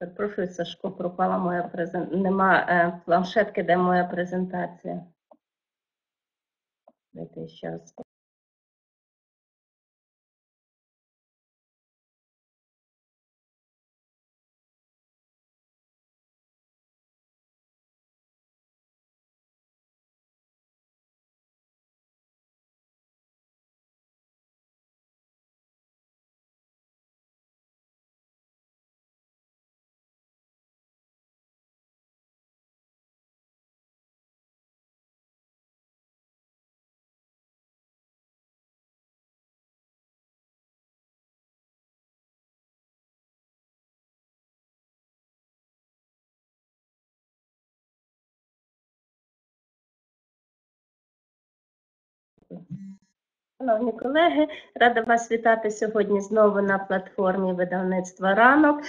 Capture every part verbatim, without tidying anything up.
Перепрошую, Сашко, пропала моя презентація. Нема е, планшетки, де моя презентація. Дайте ще раз. Шановні колеги, рада вас вітати сьогодні знову на платформі видавництва «Ранок».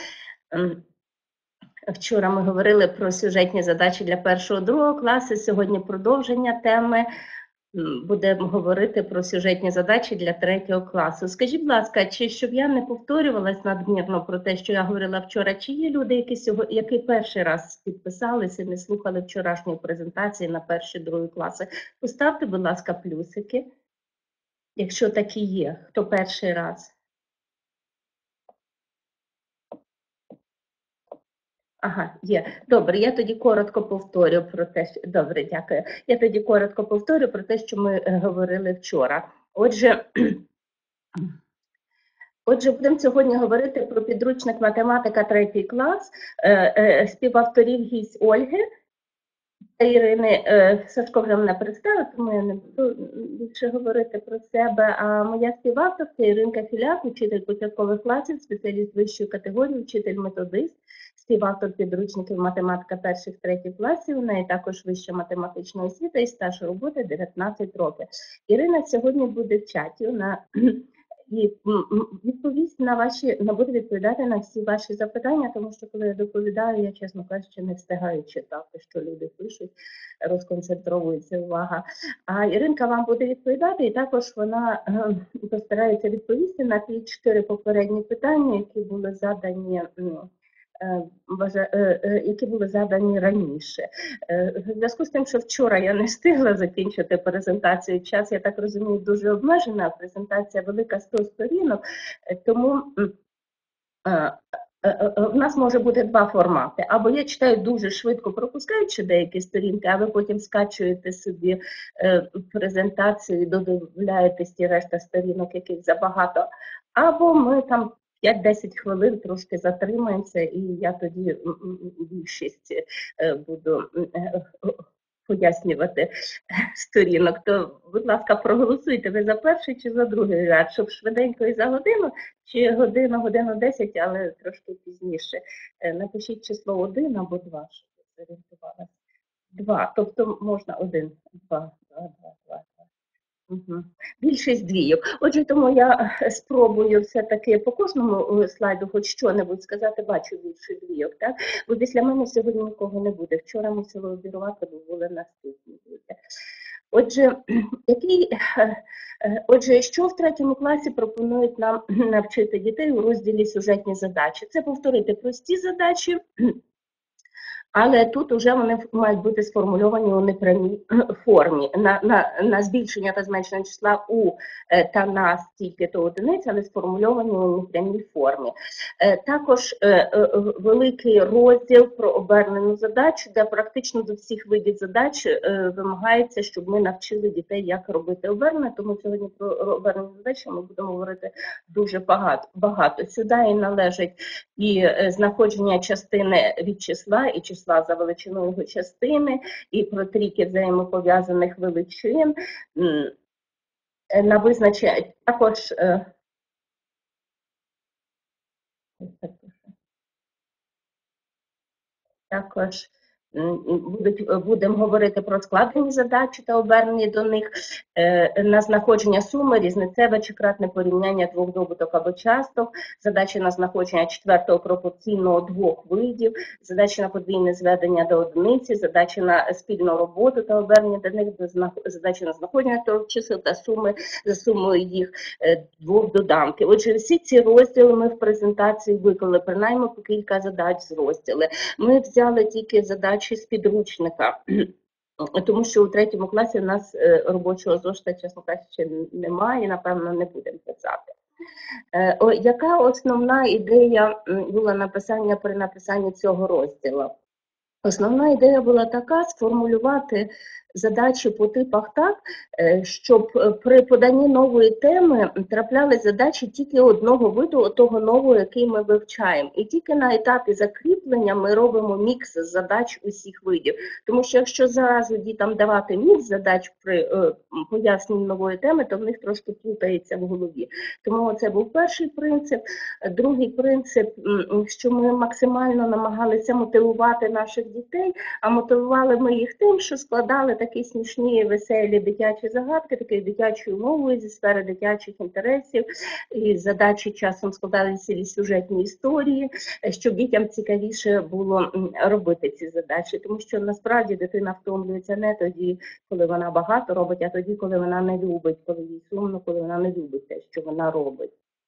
Вчора ми говорили про сюжетні задачі для першого-другого класу, сьогодні продовження теми. Будемо говорити про сюжетні задачі для третього класу. Скажіть, будь ласка, чи щоб я не повторювалась надмірно про те, що я говорила вчора, чи є люди, які сьогодні, які перший раз підписалися і не слухали вчорашньої презентації на перший-другий класи? Поставте, будь ласка, плюсики, якщо такі є, хто перший раз. Ага, є. Добре, я тоді коротко повторю про те, що... Добре, дякую. Я тоді коротко повторю про те, що ми говорили вчора. Отже, Отже, будемо сьогодні говорити про підручник математика третій клас, співавторів Гісь Ольги та Ірини. Сашко вже мене представив, тому я не буду більше говорити про себе. А моя співавторка Іринка Філяк, учитель початкових класів, спеціаліст вищої категорії, учитель-методист, співавтор підручників математика перших-третіх класів, у неї також вища математична освіта і стаж роботи дев'ятнадцять років. Ірина сьогодні буде в чаті на... і відповість на ваші, не буде відповідати на всі ваші запитання, тому що коли я доповідаю, я, чесно кажучи, не встигаю читати, що люди пишуть, розконцентровується увага. А Іринка вам буде відповідати, і також вона е, постарається відповісти на ті чотири попередні питання, які були задані ну, які були задані раніше. В зв'язку з тим, що вчора я не встигла закінчити презентацію, час, я так розумію, дуже обмежена, презентація велика сто сторінок, тому в нас може бути два формати. Або я читаю дуже швидко, пропускаючи деякі сторінки, а ви потім скачуєте собі презентацію і додивляєтесь ті решта сторінок, яких забагато, або ми там п'ять-десять хвилин трошки затримаємося, і я тоді більшість буду пояснювати сторінок. То, будь ласка, проголосуйте, ви за перший чи за другий ряд, щоб швиденько і за годину, чи годину, годину десять, але трошки пізніше. Напишіть число один або два, щоб ви зорієнтувалися. Два, тобто можна один, два, два, два, два. Угу. Більшість двійок. Отже, тому я спробую все-таки по кожному слайду хоч що-небудь сказати, бачу більше двійок, так? Бо після мене сьогодні нікого не буде. Вчора мусила обірвати, бо були наступні люди. Отже, який, отже, що в третьому класі пропонують нам навчити дітей у розділі сюжетні задачі? Це повторити прості задачі, але тут вже вони мають бути сформульовані у непрямій формі. На, на, на збільшення та зменшення числа у та на стільки-то одиниць, але сформульовані у непрямій формі. Також великий розділ про обернену задачу, де практично до всіх видів задач вимагається, щоб ми навчили дітей, як робити обернене, тому сьогодні про обернені задачі ми будемо говорити дуже багато. багато. Сюди і належить і знаходження частини від числа, і числа за величиною його частини, і про трійки взаємопов'язаних величин, на визначення також також будуть, будемо говорити про складені задачі та обернені до них, на знаходження суми, різницеве чи кратне порівняння двох добуток або часток, задачі на знаходження четвертого пропорційного двох видів, задачі на подвійне зведення до одиниці, задачі на спільну роботу та обернення до них, задачі на знаходження трьох чисел та суми за сумою їх двох доданків. Отже, всі ці розділи ми в презентації виклали, принаймні по кілька задач з розділи. Ми взяли тільки задачі з підручника, тому що у третьому класі у нас робочого зошита, чесно кажучи, немає, і, напевно, не будемо писати. О, яка основна ідея була написання при написанні цього розділу? Основна ідея була така: сформулювати задачі по типах так, щоб при поданні нової теми трапляли задачі тільки одного виду, того нового, який ми вивчаємо. І тільки на етапі закріплення ми робимо мікс задач усіх видів. Тому що якщо зразу дітям давати мікс задач при поясненні нової теми, то в них трошки плутається в голові. Тому це був перший принцип. Другий принцип, що ми максимально намагалися мотивувати наших дітей, а мотивували ми їх тим, що складали такі смішні, веселі дитячі загадки, такою дитячою мовою зі сфери дитячих інтересів, і задачі часом складали цілі сюжетні історії, щоб дітям цікавіше було робити ці задачі, тому що насправді дитина втомлюється не тоді, коли вона багато робить, а тоді, коли вона не любить, коли їй сумно, коли вона не любить те, що вона робить.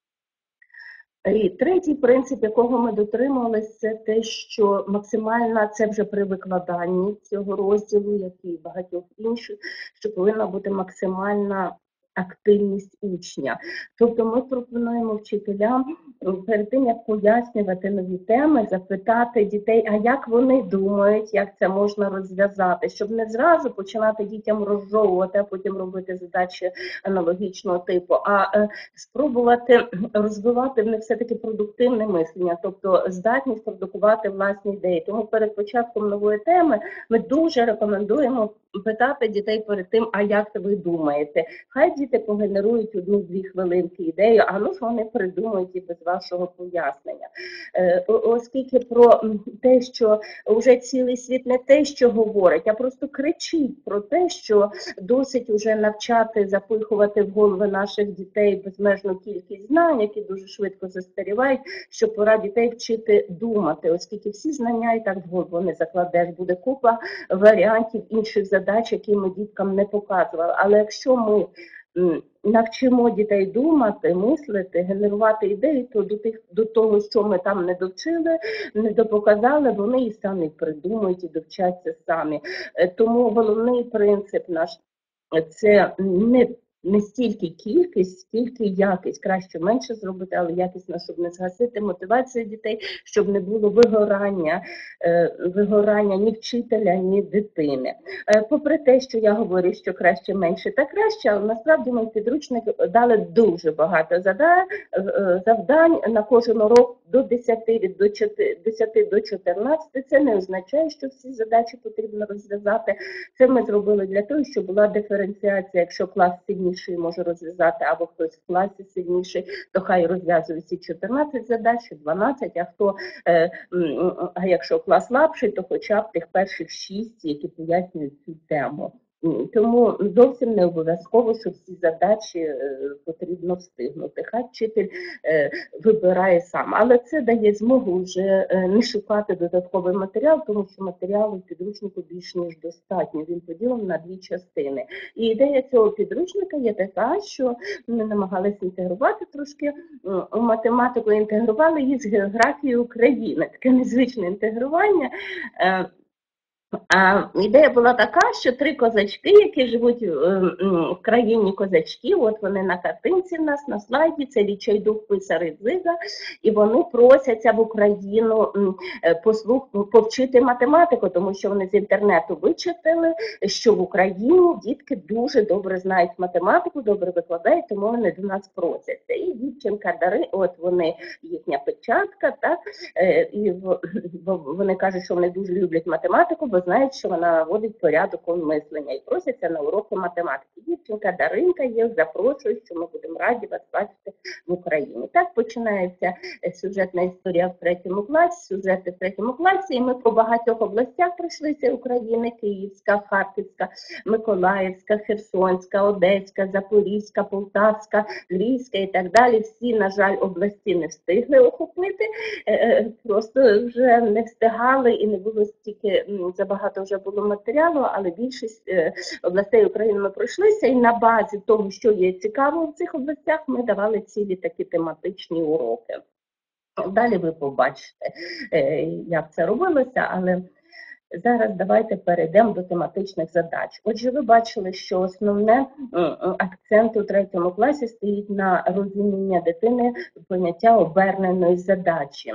І третій принцип, якого ми дотримувалися, це те, що максимальна, це вже при викладанні цього розділу, як і багатьох інших, що повинна бути максимальна активність учня. Тобто ми пропонуємо вчителям перед тим, як пояснювати нові теми, запитати дітей, а як вони думають, як це можна розв'язати, щоб не зразу починати дітям розжовувати, а потім робити задачі аналогічного типу, а е, спробувати розвивати в них все-таки продуктивне мислення, тобто здатність продукувати власні ідеї. Тому перед початком нової теми ми дуже рекомендуємо питати дітей перед тим, а як ви думаєте. Хай діти погенерують одну-дві хвилинки ідею, а ну ж вони придумають і без вашого пояснення. Е, оскільки про те, що вже цілий світ не те, що говорить, а просто кричить про те, що досить уже навчати, запихувати в голови наших дітей безмежну кількість знань, які дуже швидко застарівають, що пора дітей вчити думати, оскільки всі знання і так в голову не закладеш, буде купа варіантів інших задач, які ми діткам не показували. Але якщо ми навчимо дітей думати, мислити, генерувати ідеї, то до, тих, до того, що ми там не довчили, не допоказали, вони і самі придумають і довчаться самі. Тому головний принцип наш – це не Не стільки кількість, скільки якість. Краще менше зробити, але якісно, щоб не згасити мотивацію дітей, щоб не було вигорання, вигорання ні вчителя, ні дитини. Попри те, що я говорю, що краще менше та краще, але насправді ми в підручник дали дуже багато завдань на кожен урок до десяти, до чотирнадцяти. Це не означає, що всі задачі потрібно розв'язати. Це ми зробили для того, щоб була диференціація, якщо клас сильніший, може розв'язати, або хтось в класі сильніший, то хай розв'язує всі чотирнадцять задач, дванадцять, а хто, е, а якщо клас слабший, то хоча б тих перших шість, які пояснюють цю тему. Тому зовсім не обов'язково, що всі задачі е, потрібно встигнути. Хай вчитель е, вибирає сам. Але це дає змогу вже е, не шукати додатковий матеріал, тому що матеріалу в підручнику більш ніж достатньо. Він поділений на дві частини. І ідея цього підручника є така, що ми намагалися інтегрувати трошки у математику, інтегрували її з географією України. Таке незвичне інтегрування. Е, А ідея була така, що три козачки, які живуть в країні козачків, от вони на картинці в нас, на слайді, це Відчайдух, Писар і Дзига, і вони просяться в Україну послух, повчити математику, тому що вони з інтернету вичитали, що в Україні дітки дуже добре знають математику, добре викладають, тому вони до нас просяться. І дівчинка Дари, от вони, їхня печатка, так, і вони кажуть, що вони дуже люблять математику, бо знають, що вона наводить порядок у мислення і просяться на уроки математики. Дівчинка Даринка є, запрошую, що ми будемо раді вас бачити в Україні. Так починається сюжетна історія в третьому класі, сюжети в третьому класі, і ми по багатьох областях пройшлися України: Київська, Харківська, Миколаївська, Херсонська, Одеська, Запорізька, Полтавська, Львівська і так далі. Всі, на жаль, області не встигли охопити, просто вже не встигали і не було стільки, забагато вже було матеріалу, але більшість областей України ми пройшлися, і на базі того, що є цікаво в цих областях, ми давали цілі такі тематичні уроки. Далі ви побачите, як це робилося, але зараз давайте перейдемо до тематичних задач. Отже, ви бачили, що основне акцент у третьому класі стоїть на розуміння дитини поняття оберненої задачі.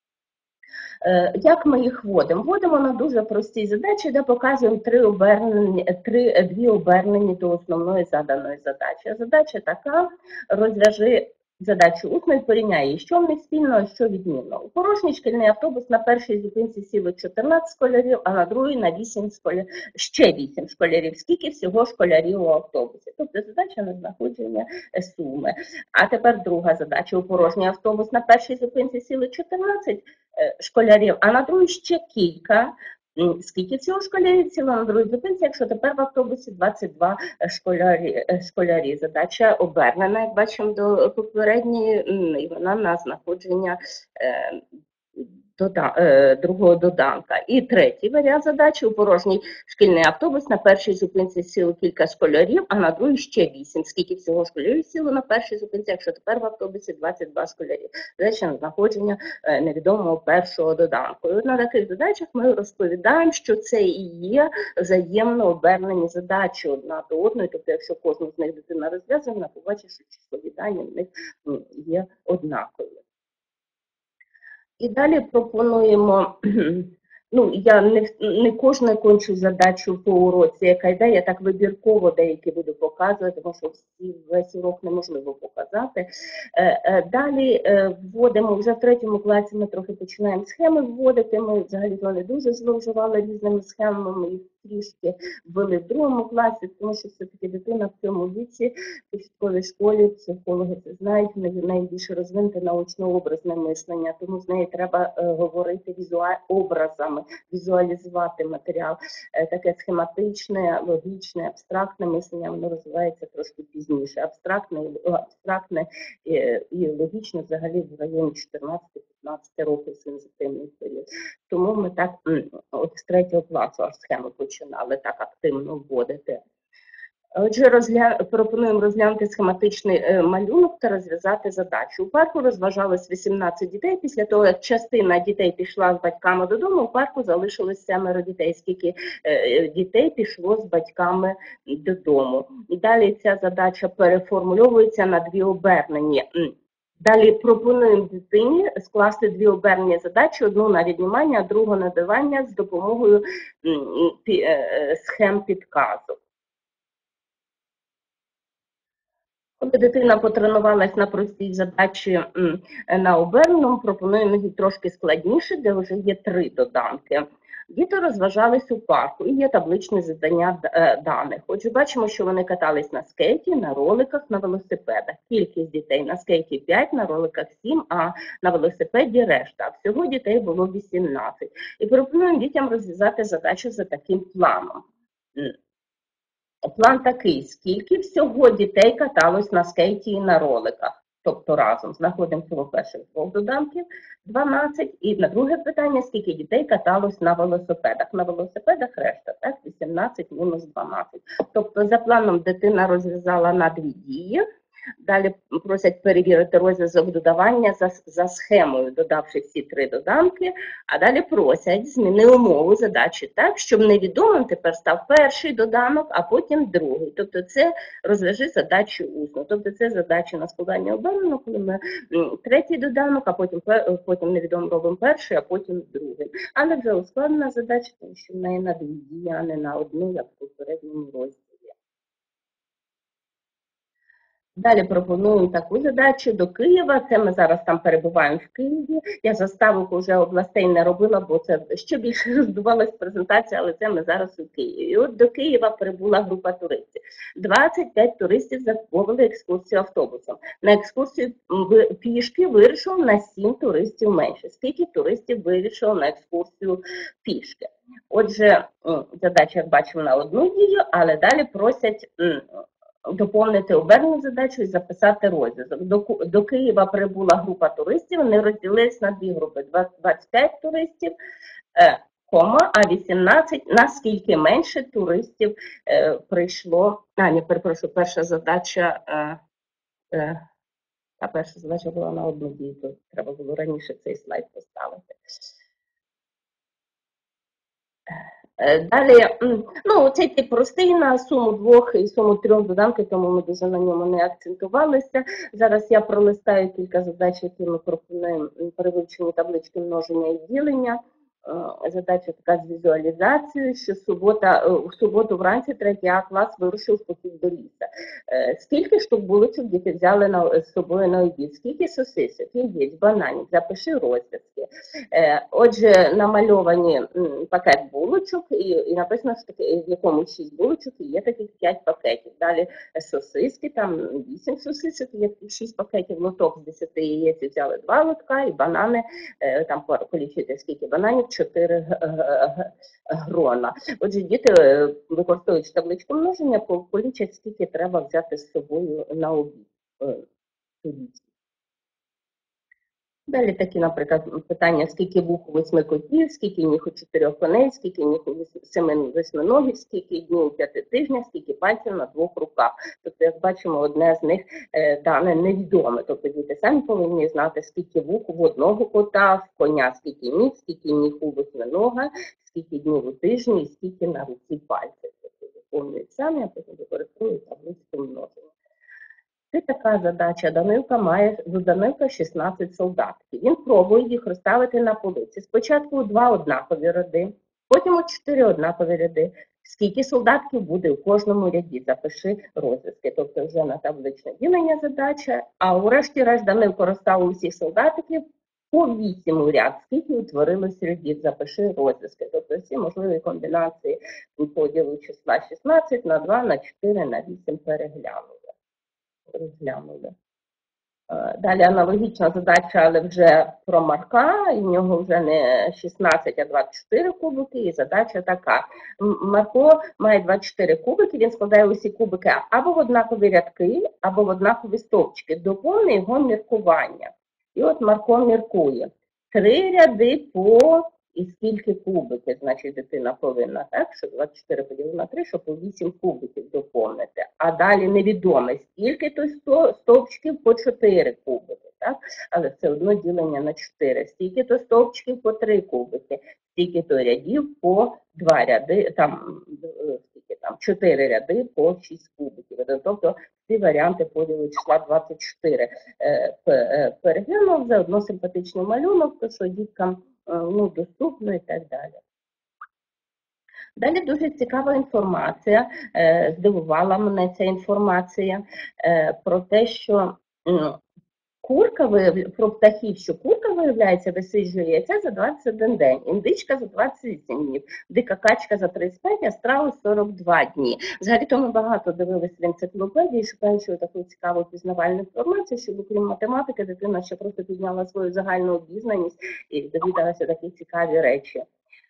Як ми їх вводимо? Вводимо на дуже прості задачі, де показуємо три обернені, три, дві обернені до основної заданої задачі. Задача така: розв'яжи задачу усно і порівняй її, що в них спільного, що відмінно. У порожній шкільний автобус на першій зупинці сіло чотирнадцять школярів, а на другій на вісім школярів, ще вісім школярів. Скільки всього школярів у автобусі? Тобто задача на знаходження суми. А тепер друга задача. У порожній автобус на першій зупинці сіло чотирнадцять школярів, а на другій ще кілька. Скільки всього школярів сіло на другій зупинці, якщо тепер в автобусі двадцять два школярі, школярі. Задача обернена, як бачимо, до попередньої, і вона на знаходження е, дода, е, другого доданка. І третій варіант задачі: у порожній шкільний автобус на першій зупинці сіло кілька школярів, а на другій ще вісім. Скільки всього школярів сіло на першій зупинці, якщо тепер в автобусі двадцять два школярі. Задача на знаходження е, невідомого першого доданку. І от на таких задачах ми розповідаємо, що це і є взаємно обернені задачі одна до одної. Тобто, якщо кожну з них дитина розв'язує, вона побачить, що числові дані в них є однакові. І далі пропонуємо, ну, я не, не кожну кончу задачу по уроці, яка йде, я так вибірково деякі буду показувати, тому що всі, весь урок неможливо показати. Далі вводимо, вже в третьому класі ми трохи починаємо схеми вводити, ми взагалі не дуже зловживали різними схемами, їх трішки ввели в другому класі, тому що все-таки дитина в цьому віці, в початковій школі, психологи це знають, найбільше розвинути научно-образне мислення, тому з нею треба е, говорити візуаль, образами, візуалізувати матеріал. Е, таке схематичне, логічне, абстрактне мислення, воно розвивається трошки пізніше. Абстрактне, абстрактне і, і логічне взагалі в районі чотирнадцяти-п'ятнадцяти років сензитивний період. Тому ми так от з третього класу аж схему починали так активно вводити. Отже, розгля... пропонуємо розглянути схематичний малюнок та розв'язати задачу. У парку розважалось вісімнадцять дітей. Після того, як частина дітей пішла з батьками додому, у парку залишилось семеро дітей. Скільки е, дітей пішло з батьками додому. І далі ця задача переформульовується на дві обернені. Далі пропонуємо дитині скласти дві обернені задачі, одну на віднімання, а другу на додавання з допомогою схем підказок. Коли дитина потренувалась на простій задачі на оберненому, пропонуємо її трошки складніше, де вже є три доданки. Діти розважались у парку і є табличне завдання даних. Отже, бачимо, що вони катались на скейті, на роликах, на велосипедах. Кількість дітей на скейті п'ять, на роликах сім, а на велосипеді решта. Всього дітей було вісімнадцять. І пропонуємо дітям розв'язати задачу за таким планом. План такий: скільки всього дітей каталось на скейті і на роликах? Тобто разом знаходимо всього перших двох доданків дванадцять. І на друге питання: скільки дітей каталось на велосипедах? На велосипедах решта, так, вісімнадцять мінус дванадцять. Тобто за планом дитина розв'язала на дві дії. Далі просять перевірити розв'язок додавання за, за схемою, додавши всі три доданки, а далі просять зміни умову задачі так, щоб невідомим тепер став перший доданок, а потім другий. Тобто це розв'яжи задачу усно. Тобто це задача на складання обернено, коли ми третій доданок, а потім, потім невідомим робимо перший, а потім другий. Але вже ускладнена задача, тому що в неї на дві дії, а не на одну, як в попередньому розділі. Далі пропонуємо таку задачу до Києва. Це ми зараз там перебуваємо в Києві. Я заставок вже областей не робила, бо це ще більше роздувалась презентація, але це ми зараз у Києві. І от до Києва прибула група туристів. двадцять п'ять туристів замовили екскурсію автобусом. На екскурсію пішки вирішило на сім туристів менше. Скільки туристів вирішило на екскурсію пішки? Отже, задача, як бачимо, на одну дію, але далі просять доповнити обернену задачу і записати розв'язок. До, до Києва прибула група туристів, вони розділились на дві групи, двадцять п'ять туристів, е, кома, а вісімнадцять, наскільки менше туристів е, прийшло, а, не, перепрошую, перша задача, е, е, а перша задача була на одну дію, то треба було раніше цей слайд поставити. Далі, ну, цей тип простий на суму двох і суму трьох доданків, тому ми дуже на ньому не акцентувалися. Зараз я пролистаю кілька задач, які ми пропонуємо при вивченні таблички множення і ділення. Задача така з візуалізацією, що субота, в суботу вранці третій А клас вирушив в похід до ліса. Скільки штук булочок діти взяли на, з собою на обід? Скільки сосисок, яєць, бананів? Запиши розв'язки. Отже, намальовані пакет булочок і, і написано, що таки, в якому шість булочок і є таких п'ять пакетів. Далі сосиски, там вісім сосисок, є шість пакетів, лоток з десяти яєць взяли два лотка, і банани, там полічити скільки бананів, чотири грона. Отже, діти, використовуючи табличку множення, полічать, скільки треба взяти з собою на обід. Далі такі, наприклад, питання, скільки вух у восьми котів, скільки ніг у чотирьох коней, скільки ніг у семи восьминогів, скільки днів у п'яти тижнях, скільки пальців на двох руках. Тобто, як бачимо, одне з них е, дане невідоме. Тобто діти самі повинні знати, скільки вух у одного кота, в коня, скільки ніг, скільки ніг у восьминога, скільки днів у тижні і скільки на руці пальців. Тобто, заповнюють самі, а потім використовують табличку множення. Це така задача. Данилка має до Данилка шістнадцять солдатків. Він пробує їх розставити на полиці. Спочатку у два однакові ряди, потім у чотири однакові ряди. Скільки солдатків буде у кожному ряді? Запиши розв'язки. Тобто вже на табличне ділення задача. А врешті-решт Данилко розставив усіх солдатиків по вісім у ряд. Скільки утворилось рядів? Запиши розв'язки. Тобто всі можливі комбінації поділу числа шістнадцять на два, на чотири, на вісім переглянули. Розглянули. Далі аналогічна задача, але вже про Марка, і в нього вже не шістнадцять, а двадцять чотири кубики, і задача така. Марко має двадцять чотири кубики, він складає усі кубики або в однакові рядки, або в однакові стовпчики. Доповни його міркування. І от Марко міркує. Три ряди по... І скільки кубиків, значить, дитина повинна, так, що двадцять чотири поділити на три, щоб по вісім кубиків доповнити. А далі невідомо, скільки то стовпчиків по чотири кубики, так, але все одно ділення на чотири. Скільки то стовпчиків по три кубики, скільки то рядів по два ряди, там, скільки там, чотири ряди по шість кубиків. Тобто, ці варіанти поділу числа двадцять чотири переглянув, заодно симпатичний малюнок, то що діткам ну, доступно і так далі. Далі дуже цікава інформація, здивувала мене ця інформація про те, що курка, про птахів, що курка, виявляється, висиджує яйця за двадцять один день, індичка за двадцять вісім днів, дика качка за тридцять п'ять, а страус сорок два дні. Взагалі-то ми багато дивилися в енциклопедії, шукаючи таку цікаву пізнавальну інформацію, щоб окрім математики дитина ще просто підняла свою загальну обізнаність і довідалася такі цікаві речі.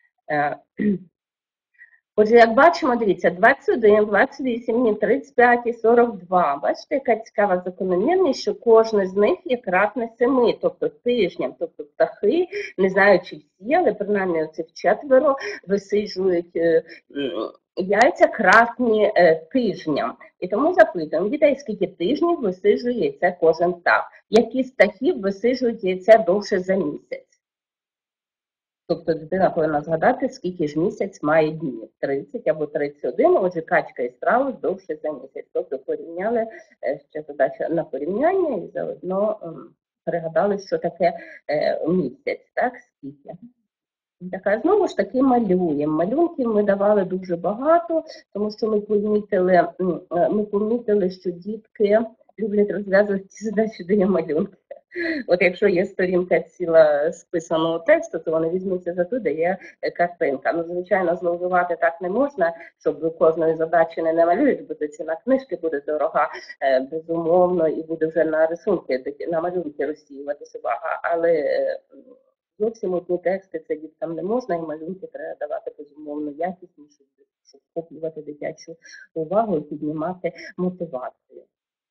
Отже, як бачимо, дивіться, двадцять один, двадцять вісім, тридцять п'ять і сорок два. Бачите, яка цікава закономірність, що кожен з них є кратне семи, тобто тижням. Тобто птахи, не знаю, чи всі, але принаймні оцих четверо висиджують яйця кратні тижням. І тому запитуємо дітей, скільки тижнів висиджує яйце кожен птах. Які з птахів висиджують яйце довше за місяць? Тобто дитина повинна згадати, скільки ж місяць має днів. тридцять або тридцять один, отже, качка і страус довше за місяць. Тобто порівняли, ще задача на порівняння і заодно пригадали, що таке місяць, так, скільки. Така, знову ж таки, малюємо. Малюнків ми давали дуже багато, тому що ми помітили, ми помітили, що дітки люблять розв'язувати ці задачі, де є малюнки. От якщо є сторінка ціла списаного тексту, то вони візьмуться за ту, де є картинка. Ну, звичайно, зловживати так не можна, щоб до кожної задачі не намалюють, бо ціна книжки буде дорога, безумовно, і буде вже на рисунки, на малюнки розсіюватися увага. Але зовсім одні тексти це діткам не можна, і малюнки треба давати безумовно якісні, щоб схоплювати дитячу увагу і піднімати мотивацію.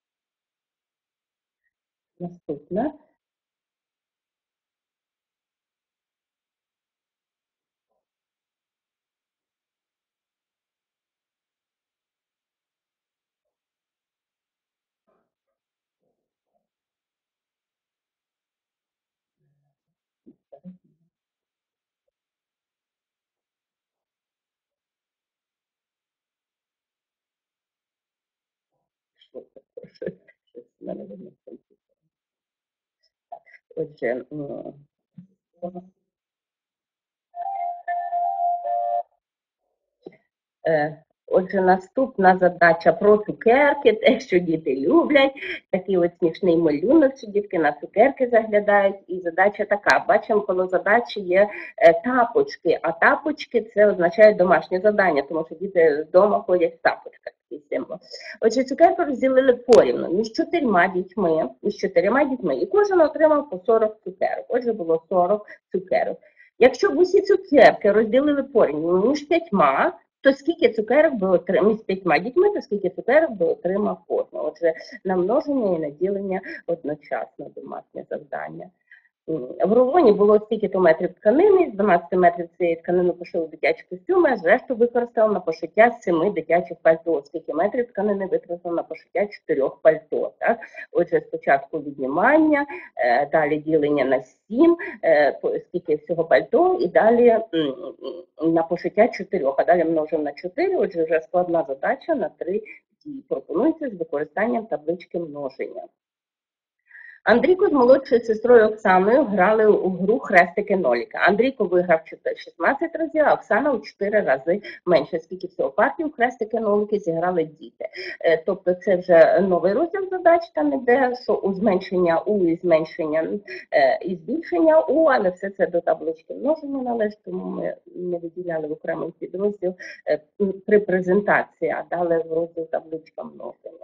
Наступне. Отже, Отже, наступна задача про цукерки, те, що діти люблять. Такий от смішний малюнок, що дітки на цукерки заглядають. І задача така. Бачимо, коло задачі є тапочки, а тапочки це означає домашнє завдання, тому що діти вдома ходять в тапочках. Отже, цукерки розділили порівну між чотирма дітьми, між чотирма дітьми, і кожен отримав по сорок цукерок. Отже, було сорок цукерок. Якщо б усі цукерки розділили порівну між п'ятьма, то скільки цукерок би отримав, з п'ятьма дітьми, то скільки цукерок би отримав кожен. Отже, намноження і наділення одночасно домашнє завдання. В рулоні було стільки-то метрів тканини, з дванадцяти метрів цієї тканини пошили дитячі костюми, а решту використав на пошиття семи дитячих пальто. Скільки метрів тканини використав на пошиття чотирьох пальто. Так? Отже, спочатку віднімання, далі ділення на сім, скільки всього пальто, і далі на пошиття чотирьох, а далі множимо на чотири, отже, вже складна задача на три дії. Пропонується з використанням таблички множення. Андрійко з молодшою сестрою Оксаною грали у гру хрестики-ноліки. Андрійко виграв шістнадцять разів, а Оксана у чотири рази менше. Скільки всього партій у хрестики-ноліки зіграли діти. Тобто це вже новий розділ задач, там іде, що у зменшення У і зменшення і збільшення У, але все це до таблички множення належить, тому ми не виділяли в окремий підрозділ при презентації, а дали в розділ табличка множення.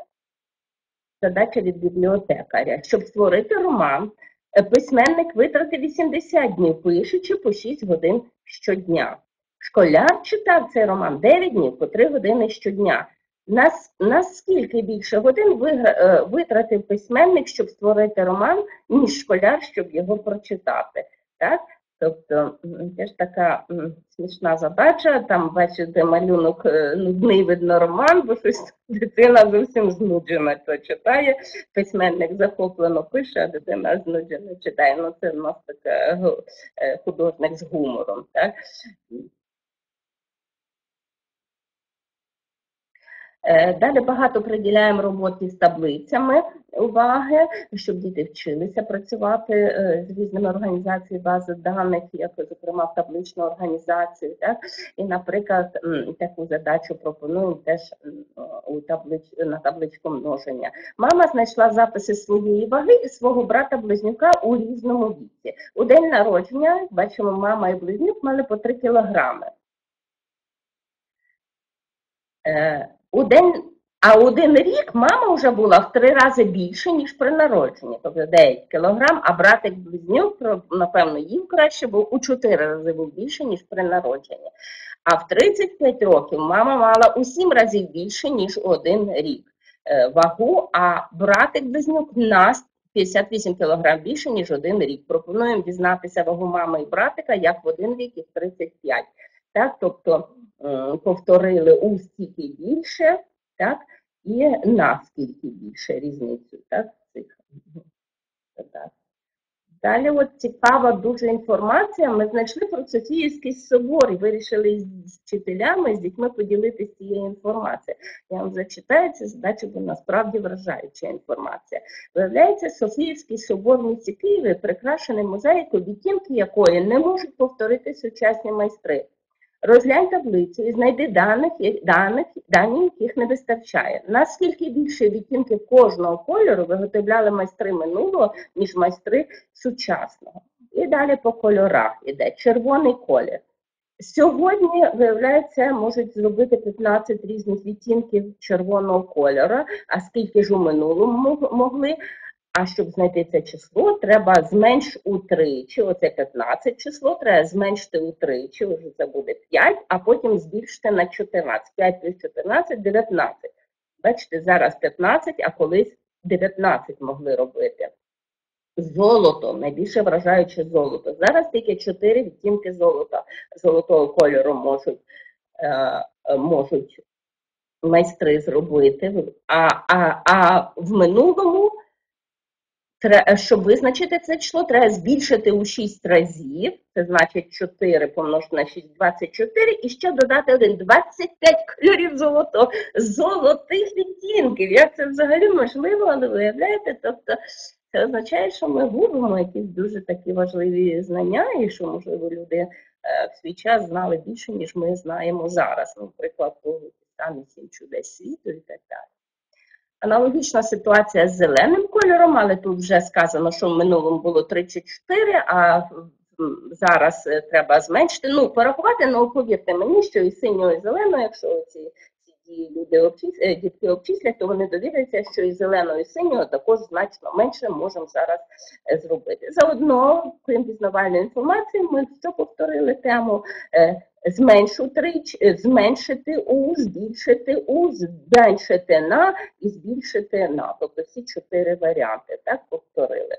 Задача від бібліотекаря. Щоб створити роман, письменник витратив вісімдесят днів, пишучи по шість годин щодня. Школяр читав цей роман дев'ять днів, по три години щодня. Наскільки більше годин витратив письменник, щоб створити роман, ніж школяр, щоб його прочитати? Так? Тобто, це ж така м, смішна задача, там, бачите, малюнок нудний, видно, роман, бо щось дитина зовсім знуджена, то читає, письменник захоплено пише, а дитина знуджена читає. Ну, це в нас така художник з гумором, так? Далі багато приділяємо роботі з таблицями уваги, щоб діти вчилися працювати з різними організаціями бази даних, як, зокрема, в табличну організацію. Так? І, наприклад, таку задачу пропонуємо теж у таблич... на табличку множення. Мама знайшла записи своєї ваги і свого брата-близнюка у різному віці. У день народження, бачимо, мама і близнюк мали по три кілограми. У день, а один рік мама вже була в три рази більше, ніж при народженні, тобто дев'ять кілограм, а братик-близнюк, напевно, їв краще, бо у чотири рази був більше, ніж при народженні. А в тридцять п'ять років мама мала у сім разів більше, ніж один рік вагу, а братик-близнюк на п'ятдесят вісім кілограм більше, ніж один рік. Пропонуємо дізнатися вагу мами і братика, як в один рік і в тридцять п'ять. Так, тобто повторили у стільки більше, так, і наскільки більше різницю, так, цих. Так. Далі от цікава дуже інформація. Ми знайшли про Софіївський собор і вирішили з вчителями, з дітьми поділитися цією інформацією. Я вам зачитаю цю задачу, бо насправді вражаюча інформація. Виявляється, Софіївський собор в місті Києві прикрашений мозаїкою, відтінки якої не можуть повторити сучасні майстри. Розглянь таблицю і знайди даних, даних, дані, яких не вистачає. Наскільки більше відтінків кожного кольору виготовляли майстри минулого, ніж майстри сучасного. І далі по кольорах іде. Червоний колір. Сьогодні, виявляється, можуть зробити п'ятнадцять різних відтінків червоного кольору, а скільки ж у минулому могли. А щоб знайти це число, треба зменш утричі, оце п'ятнадцять число, треба зменшити утричі, вже це буде п'ять, а потім збільшити на чотирнадцять. п'ять плюс чотирнадцять – дев'ятнадцять. Бачите, зараз п'ятнадцять, а колись дев'ятнадцять могли робити. Золото, найбільше вражаюче золото. Зараз тільки чотири відтінки золота, золотого кольору можуть, е, можуть майстри зробити. А, а, а в минулому, щоб визначити це число, треба збільшити у шість разів, це значить чотири помножити на шість – двадцять чотири, і ще додати один – двадцять п'ять кольорів золотого, золотих відтінків. Як це взагалі можливо, але виявляєте, тобто це означає, що ми губимо якісь дуже такі важливі знання, і що, можливо, люди в свій час знали більше, ніж ми знаємо зараз. Наприклад, там сім чудес світу і так далі. Аналогічна ситуація з зеленим кольором, але тут вже сказано, що в минулому було тридцять чотири, а зараз треба зменшити. Ну, порахувати, ну, повірте мені, що і синього, і зеленого, якщо ці, ці люди обчислять, дітки обчислять, то вони довіряться, що і зеленого, і синього також значно менше можемо зараз зробити. Заодно, крім пізнавальної інформації, ми що повторили тему зменшити, зменшити у, збільшити у, зменшити на і збільшити на. Тобто всі чотири варіанти, так, повторили.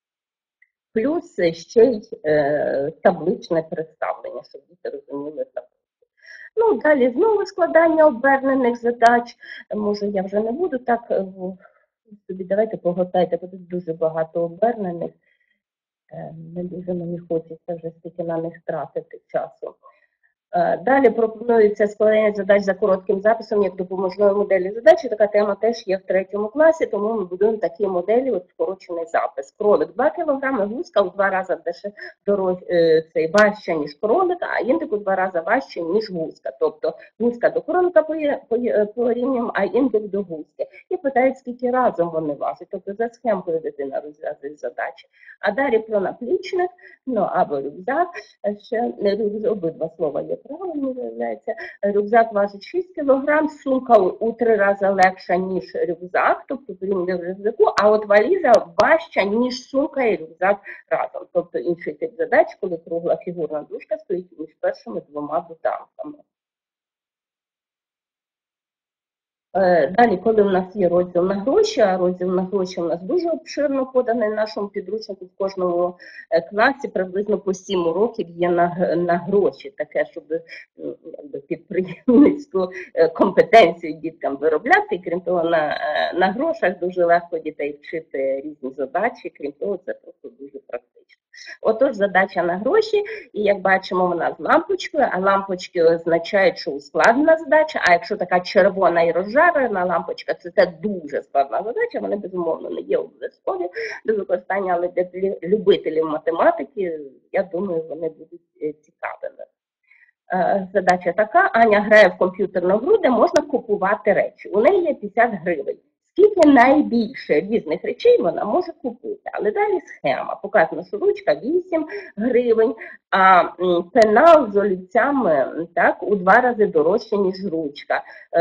Плюс ще й е, табличне представлення, щоб діти розуміли таблицю. Ну, далі знову складання обернених задач. Може, я вже не буду так, собі давайте погортайте, бо тут дуже багато обернених. Е, не дуже мені хочеться вже стільки на них тратити часу. Далі пропонується складання задач за коротким записом як допоможної моделі задачі. Така тема теж є в третьому класі, тому ми будуємо такі моделі, от скорочений запис. Кролик два кілограми, гуска в два рази дорож, цей, важча, ніж кролик, а індик у два рази важче, ніж гуска. Тобто гуска до кролика порівнюємо, а індик до гуски. І питають, скільки разом вони важать. Тобто за схемкою дитина розв'язує задачі. А далі про наплічник, ну або рюкзак, ще рюкзак, обидва слова є. Правильно виявляється, рюкзак важить шість кілограм, сумка у три рази легша, ніж рюкзак, тобто порівняно рюкзаку, а от валіза важча, ніж сумка і рюкзак разом. Тобто інший тип задач, коли кругла фігурна дужка стоїть між першими двома доданками. Далі, коли в нас є розділ на гроші, а розділ на гроші у нас дуже обширно поданий в нашому підручнику, в кожному класі приблизно по сім уроків є на, на гроші, таке, щоб підприємницьку компетенцію діткам виробляти. І крім того, на, на грошах дуже легко дітей вчити різні задачі, крім того, це просто дуже практично. Отож, задача на гроші, і як бачимо, вона з лампочкою, а лампочки означають, що ускладнена задача, а якщо така червона і розжарена лампочка, це, це дуже складна задача, вони, безумовно, не є обов'язкові до використання, але для любителів математики, я думаю, вони будуть цікавими. Задача така: Аня грає в комп'ютерну гру, де можна купувати речі. У неї є п'ятдесят гривень. Скільки найбільше різних речей вона може купити. Але далі схема. Показано, що ручка вісім гривень, а пенал з олівцями так, у два рази дорожче, ніж ручка.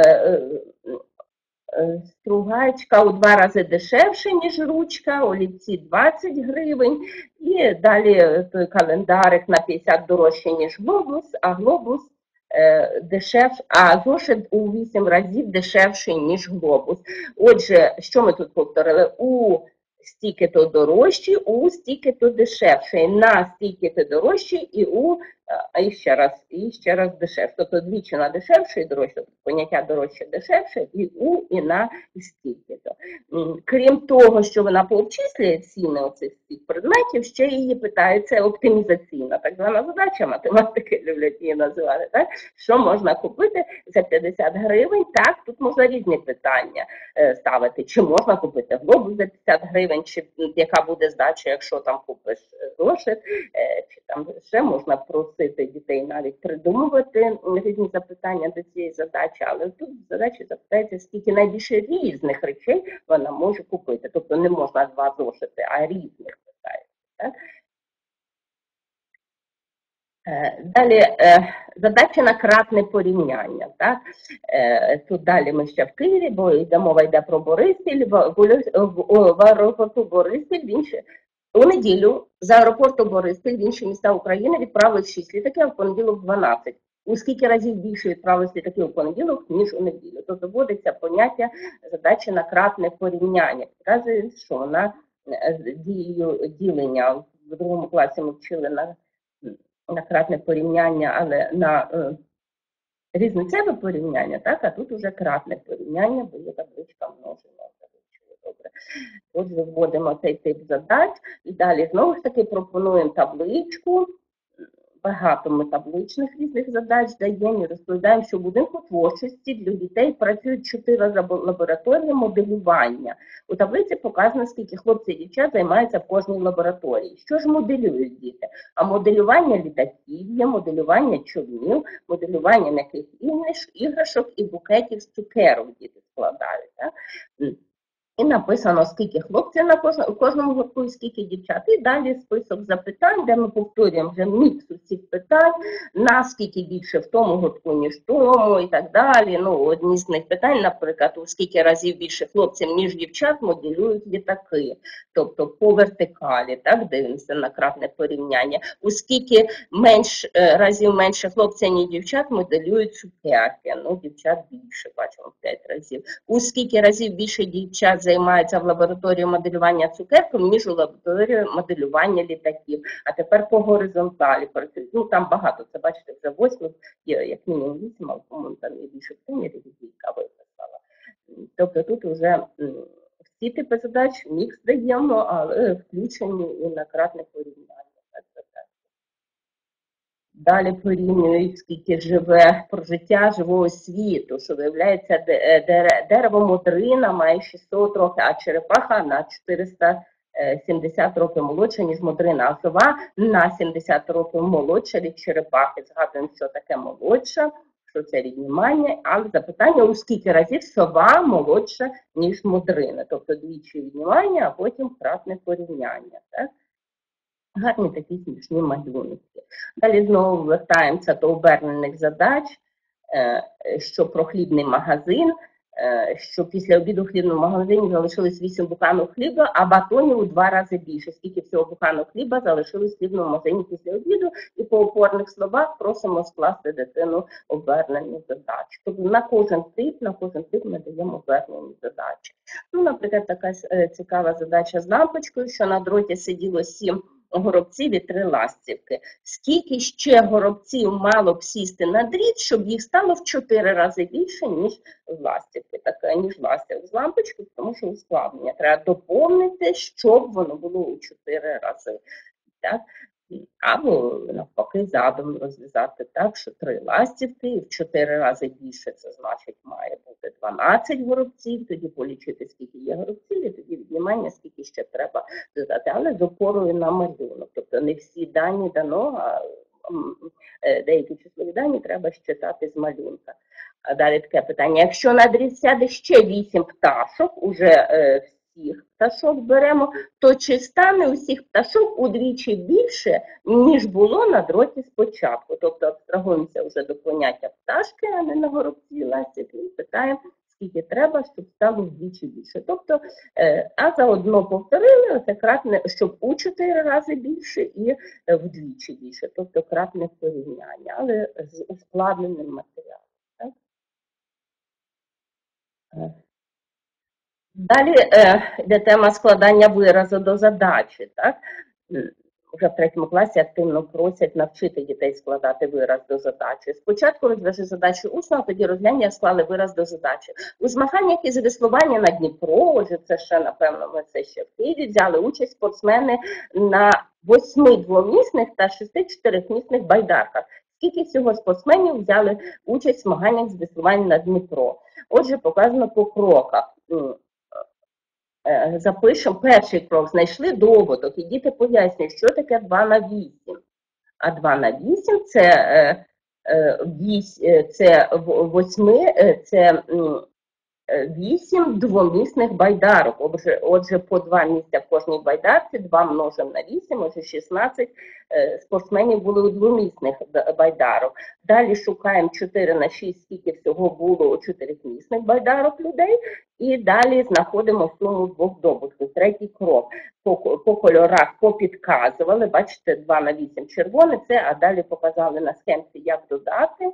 Стругачка у два рази дешевше, ніж ручка, олівці двадцять гривень. І далі той календарик на п'ятдесят дорожче, ніж глобус, а глобус дешевше, а зошит у вісім разів дешевший, ніж глобус. Отже, що ми тут повторили? У стільки-то дорожчий, у стільки-то дешевший, на стільки-то дорожчий і у, а і ще раз, і ще раз дешевше. Тобто двічі на дешевше і дорожче, тобто поняття дорожче дешевше, і у, і на, і стільки-то. Крім того, що вона пообчислює ціни оцих всіх предметів, ще її питають, це оптимізаційна так звана задача, математики люблять її називати, так? Що можна купити за п'ятдесят гривень? Так, тут можна різні питання ставити. Чи можна купити глобус за п'ятдесят гривень, чи яка буде здача, якщо там купиш зошит, чи там ще можна просити дітей навіть придумувати різні запитання до цієї задачі, але тут в задачі запитається, скільки найбільше різних речей вона може купити. Тобто не можна два зошити, а різних питається. Так? Далі задача на кратне порівняння. Так? Тут далі ми ще в Києві, бо йде мова йде про Бориспіль, в аеропорту Бориспіль, в інші, у неділю з аеропорту Бориспіль в інші міста України відправили шість літаків, а в понеділок дванадцять. У скільки разів більше відправили літаків у понеділок, ніж у неділю. Тобто вводиться поняття задачі на кратне порівняння. Показує, що вона з дією ділення. В другому класі ми вчили на на кратне порівняння, але на е, різницеве порівняння, так, а тут уже кратне порівняння, бо є табличка множення. Добре. Отже, вводимо цей тип задач і далі знову ж таки пропонуємо табличку. Багато ми табличних різних задач даємо і розповідаємо, що в будинку творчості для дітей працюють чотири лабораторії моделювання. У таблиці показано, скільки хлопців і дівчат займаються в кожній лабораторії. Що ж моделюють діти? А моделювання літаків є, моделювання човнів, моделювання м'яких іграшок і букетів з цукерок діти складають. Так? І написано, скільки хлопців на кожному, у кожному гуртку і скільки дівчат. І далі список запитань, де ми повторюємо вже мікс усіх питань, наскільки більше в тому гуртку, ніж в тому, і так далі. Ну, одні з них питань, наприклад, у скільки разів більше хлопців, ніж дівчат, моделюють літаки. Тобто по вертикалі, так, дивимося на кратне порівняння. У скільки менш, разів менше хлопців, ніж дівчат, моделюють цукерки. Ну, дівчат більше, бачимо, п'ять разів. У скільки разів більше дівчат займаються в лабораторії моделювання цукерок, ніж у лабораторії моделювання літаків. А тепер по горизонталі працюють. Ну, там багато, це, бачите, вже восьми, є як мінімум вісім, а по-моєму там є більше примірів, яка виписала. Тобто тут вже всі типи задач, мікс даємо, але включені і на кратне порівняння. Далі порівнюють, скільки живе про життя живого світу, що виявляється, дерево модрина має шістсот років, а черепаха на чотириста сімдесят років молодша, ніж модрина, а сова на сімдесят років молодша від черепахи. Згадуємо, що таке молодша, що це віднімання, але запитання, у скільки разів сова молодша, ніж модрина. Тобто двічі віднімання, а потім кратне порівняння. Так? Гарні такі смішні малюнки. Далі знову вертаємося до обернених задач, що про хлібний магазин, що після обіду в хлібному магазині залишилось вісім буханок хліба, а батонів у два рази більше. Скільки всього буханок хліба залишилось в хлібному магазині після обіду, і по опорних словах просимо скласти дитину обернені задачі. Тобто на кожен тип, на кожен тип ми даємо обернені задачі. Ну, наприклад, така цікава задача з лампочкою, що на дроті сиділо сім горобців і три ластівки. Скільки ще горобців мало б сісти на дріт, щоб їх стало в чотири рази більше, ніж ластівки, так, ніж ластівок з лампочкою, тому що ускладнення. Треба доповнити, щоб воно було у чотири рази. Так? Або, навпаки, задум розв'язати так, що три ластівки і в чотири рази більше, це значить має бути дванадцять горобців, тоді полічити, скільки є горобців, і тоді віднімання, скільки ще треба додати, але з опорою на малюнок. Тобто не всі дані дано, а деякі числові дані треба щитати з малюнка. А далі таке питання, якщо на дріт сяде ще вісім пташок, уже всіх пташок беремо, то чи стане усіх пташок удвічі більше, ніж було на дроті спочатку? Тобто абстрагуємося вже до поняття пташки, а не на горобці, ластівки, і питаємо, скільки треба, щоб стало вдвічі більше. Тобто, а заодно повторили, оце кратне, щоб у чотири рази більше і вдвічі більше. Тобто кратне порівняння, але з ускладненим матеріалом. Так? Далі йде тема складання виразу до задачі. Так? Вже в третьому класі активно просять навчити дітей складати вираз до задачі. Спочатку розв'яжи задачу усно, а тоді розглянь, як склали вираз до задачі. У змаганнях із веслування на Дніпро, отже, це ще, напевно, ми це ще в Києві, взяли участь спортсмени на восьми двомісних та шести чотирьохмісних байдарках. Скільки всього спортсменів взяли участь в змаганнях з веслування на Дніпро? Отже, показано по кроках. Е, Запишемо перший крок, знайшли добуток, і діти пояснюють, що таке два на вісім. А два на вісім це, е, е, вісь- е, це в- восьми, е, це м, е, вісім двомісних байдарок. Отже, отже, по два місця в кожній байдарці, два множимо на вісім, отже шістнадцять е, спортсменів були у двомісних б- байдарок. Далі шукаємо чотири на шість, скільки всього було у чотирьохмісних байдарок людей. І далі знаходимо суму двох добутків. Третій крок. По, по кольорах попідказували, бачите, два на вісім червоне це, а далі показали на схемці, як додати.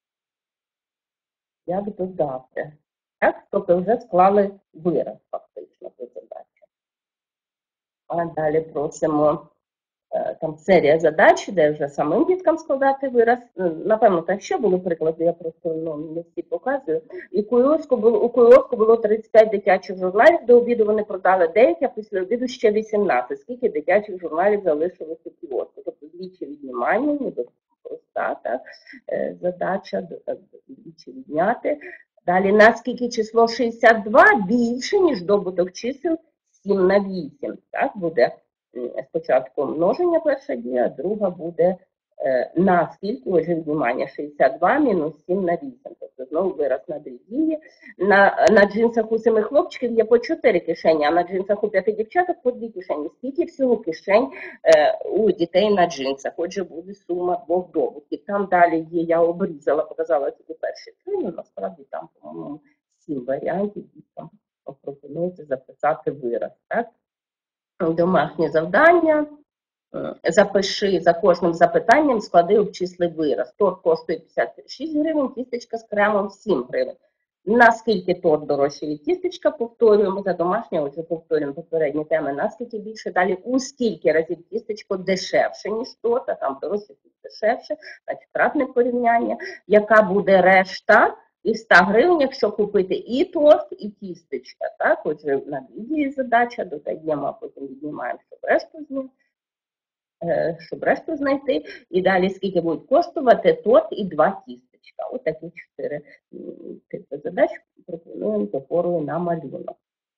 Як додати. Так, тобто вже склали вираз фактично до задачі. А далі просимо, е, там серія задач, де вже самим діткам складати вираз. Е, Напевно, так що були приклади, я просто ну, не всі показую. І Куйовську було, у Куйовську було тридцять п'ять дитячих журналів, до обіду вони продали деякі, а після обіду ще вісімнадцять. Скільки дитячих журналів залишилося у кіоску? Тобто двічі віднімання, ніби проста так, е, задача, д- е, двічі відняти. Далі, наскільки число шістдесят два більше, ніж добуток чисел сім на вісім. Так, буде м, спочатку множення перша дія, а друга буде е, наскільки, отже, віднімання шістдесят два мінус сім на вісім. Тобто знову вираз на дві дії. На, на джинсах у семи хлопчиків є по чотири кишені, а на джинсах у п'яти дівчаток по дві кишені. Скільки всього кишень е, у дітей на джинсах? Отже, буде сума двох добутків. Там далі є, я обрізала, показала тільки перші три, але насправді там, по-моєму, сім варіантів, і там пропонується записати вираз. Так? Домашнє завдання. Е, Запиши за кожним запитанням, склади обчисли вираз. Торт коштує п'ятдесят шість гривень, тістечка з кремом сім гривень. Наскільки торт дорожче від тістечка, повторюємо за домашнє, отже, повторюємо попередні теми, наскільки більше. Далі, у скільки разів тістечко дешевше, ніж торт, а там дорожче, тут дешевше, значить, кратне порівняння. Яка буде решта із ста гривень, якщо купити і торт, і тістечка. Так, отже, на дві дії задача, додаємо, а потім віднімаємо, щоб решту зняти. Е, щоб решту знайти. І далі скільки будуть коштувати торт і два тістечка. Ось такі чотири м, типи задач пропонуємо з опорою на малюнок.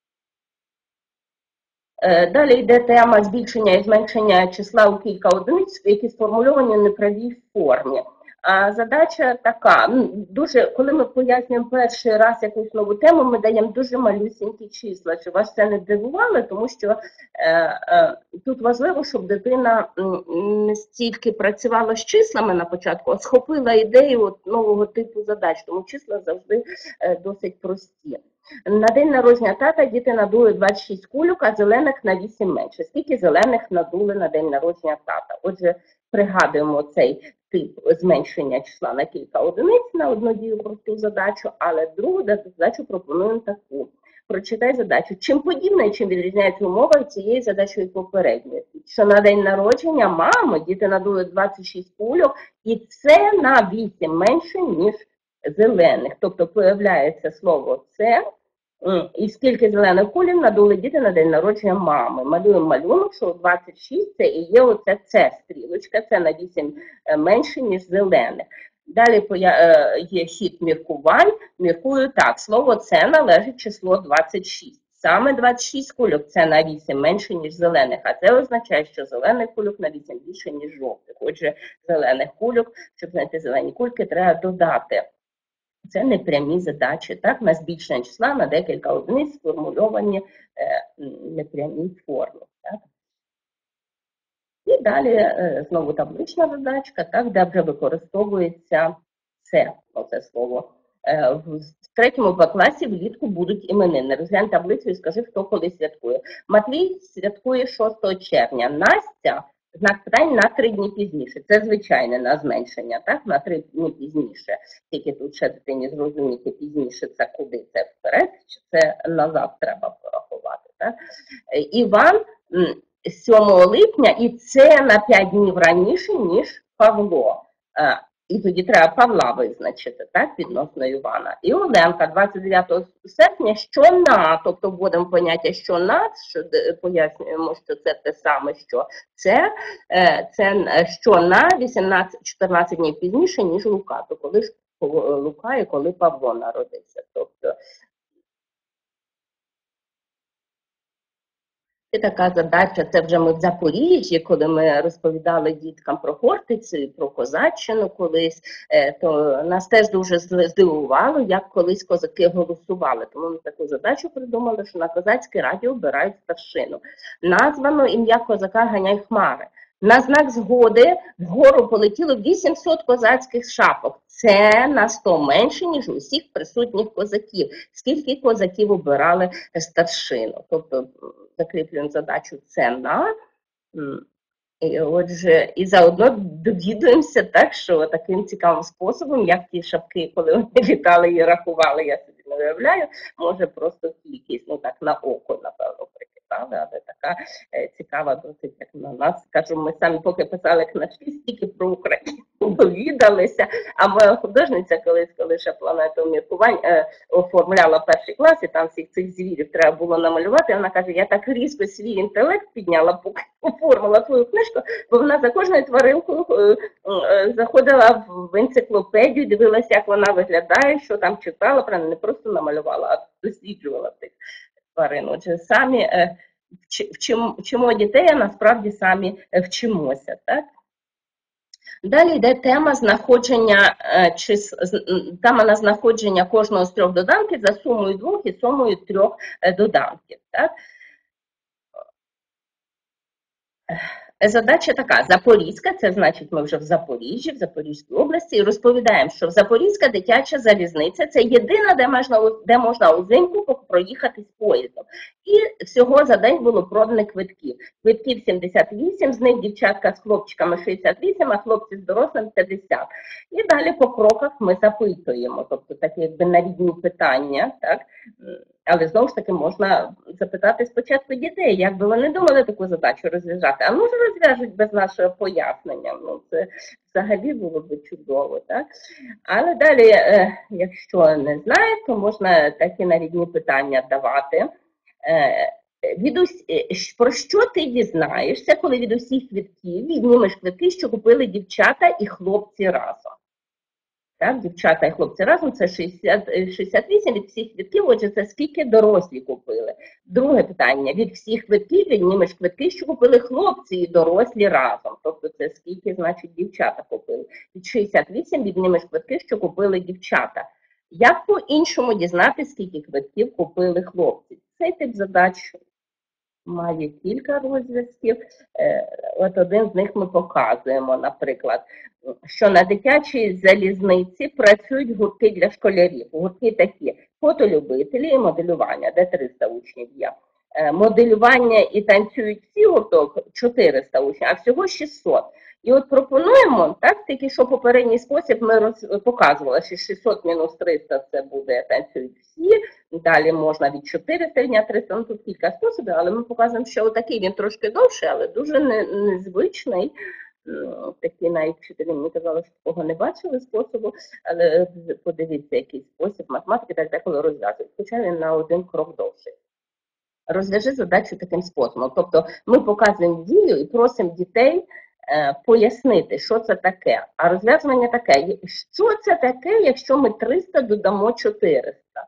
Е, Далі йде тема збільшення і зменшення числа у кілька одиниць, які сформульовані в неправій формі. А задача така, ну, дуже, коли ми пояснюємо перший раз якусь нову тему, ми даємо дуже малюсінькі числа. Чи вас це не дивувало, тому що е, е, тут важливо, щоб дитина м, не стільки працювала з числами на початку, а схопила ідею от нового типу задач, тому числа завжди е, досить прості. На день народження тата діти надули двадцять шість кульок, а зелених на вісім менше. Скільки зелених надули на день народження тата? Отже, пригадуємо цей тип зменшення числа на кілька одиниць на одну дію просту задачу, але другу задачу пропонуємо таку. Прочитай задачу. Чим подібна і чим відрізняється умова цієї задачі від попередньої? Що на день народження мами діти надули двадцять шість кульок, і це на вісім менше, ніж зелених. Тобто появляється слово «це», і скільки зелених кулів надули діти на день народження мами. Малюємо малюнок, що двадцять шість це і є оце «це» стрілочка, це на вісім менше, ніж зелених. Далі є хід міркувань, міркую так, слово «це» належить число двадцять шість. Саме двадцять шість кульок це на вісім менше, ніж зелених, а це означає, що зелених кульок на вісім більше, ніж жовтих. Отже, зелених кульок, щоб знайти зелені кульки, треба додати. Це непрямі задачі, так, на збільшення числа на декілька одиниць сформульовані е, непрямій формі. Так. І далі е, знову таблична задачка, так, де вже використовується це, оце слово. Е, в третьому Б класі влітку будуть іменини. Розглянь таблицю і скажи, хто коли святкує. Матвій святкує шостого червня. Настя, знак питань, на три дні пізніше. Це звичайне на зменшення, так, на три дні пізніше. Тільки тут ще дитині зрозуміти пізніше, це куди, це вперед, чи це назад треба порахувати. Так. Іван сьомого липня, і це на п'ять днів раніше, ніж Павло. І тоді треба Павла визначити, так, відносно Івана. І Оленка двадцять дев'ятого серпня, що на, тобто вводимо поняття що на, що пояснюємо, що це те саме, що це, це що на вісімнадцять-чотирнадцять днів пізніше, ніж Лука, то коли ж Лука і коли Павло народився. Тобто І така задача, це вже ми в Запоріжжі, коли ми розповідали діткам про Хортицю і про козаччину колись, то нас теж дуже здивувало, як колись козаки голосували. Тому ми таку задачу придумали, що на Козацьке радіо обирають старшину. Названо ім'я козака Ганяй Хмари. На знак згоди вгору полетіло вісімсот козацьких шапок. Це на сто менше, ніж у всіх присутніх козаків. Скільки козаків обирали старшину? Тобто закріплюємо задачу «це на». І, отже, і заодно довідуємося так, що таким цікавим способом, як ті шапки, коли вони літали і рахували, я собі не уявляю, може просто кількість, ну так, на око, напевно, прикидали, але така е, цікава досить, як на нас. Кажу, ми самі поки писали книжки, стільки про Україну довідалися, а моя художниця колись, коли ще планету міркувань е, оформляла перший клас, і там всіх цих звірів треба було намалювати, вона каже, я так різко свій інтелект підняла, поки оформила твою книжку, бо вона за кожною тваринкою е, е, заходила в енциклопедію, дивилася, як вона виглядає, що там читала, правильно, не просто намалювала, а досліджувала тих тварин. Отже, самі е, вчимо, вчимо дітей, а насправді самі вчимося, так? Далі йде тема знаходження, чи, тема на знаходження кожного з трьох доданків за сумою двох і сумою трьох доданків. Так? Задача така, Запорізька, це значить ми вже в Запоріжжі, в Запорізькій області, і розповідаємо, що Запорізька дитяча залізниця – це єдина, де можна, де можна узимку проїхати з поїздом. І всього за день було продано квитків. Квитків сімдесят вісім, з них дівчатка з хлопчиками шістдесят вісім, а хлопці з дорослим п'ятдесят. І далі по кроках ми запитуємо, тобто такі якби нарідні питання, так? Але знову ж таки можна запитати спочатку дітей, як би вони думали таку задачу розв'язати. А може розв'яжуть без нашого пояснення. Ну, це взагалі було б чудово, так? Але далі, е, якщо не знає, то можна такі нарідні питання давати. Е, від ус... Про що ти дізнаєшся, коли від усіх квитків віднімеш квитки, що купили дівчата і хлопці разом? Так, дівчата і хлопці разом це шістдесят, шістдесят вісім від всіх квитків, отже, це скільки дорослі купили. Друге питання, від всіх квитків віднімеш квитки, що купили хлопці і дорослі разом. Тобто це скільки, значить, дівчата купили. Від шістдесят вісім віднімеш квитки, що купили дівчата. Як по-іншому дізнатися, скільки квитків купили хлопці? Цей тип задач має кілька розв'язків. От один з них ми показуємо, наприклад, що на дитячій залізниці працюють гуртки для школярів. Гуртки такі: фотолюбителі і моделювання, де триста учнів є. Моделювання і танцюють всі гурток чотириста учнів, а всього шістсот. І от пропонуємо, так, тільки що попередній спосіб ми роз, показували, що шістсот мінус триста це буде танцюють всі, далі можна від чотириста відняти триста, ну тут кілька способів, але ми показуємо, що отакий він трошки довший, але дуже не, незвичний. Такі навіть вчителі мені казали, що такого не бачили способу, але подивіться, який спосіб математики так деколи розв'язують, хоча він на один крок довший. Розв'яжи задачу таким способом. Тобто ми показуємо дію і просимо дітей е, пояснити, що це таке. А розв'язування таке: що це таке, якщо ми триста додамо чотириста?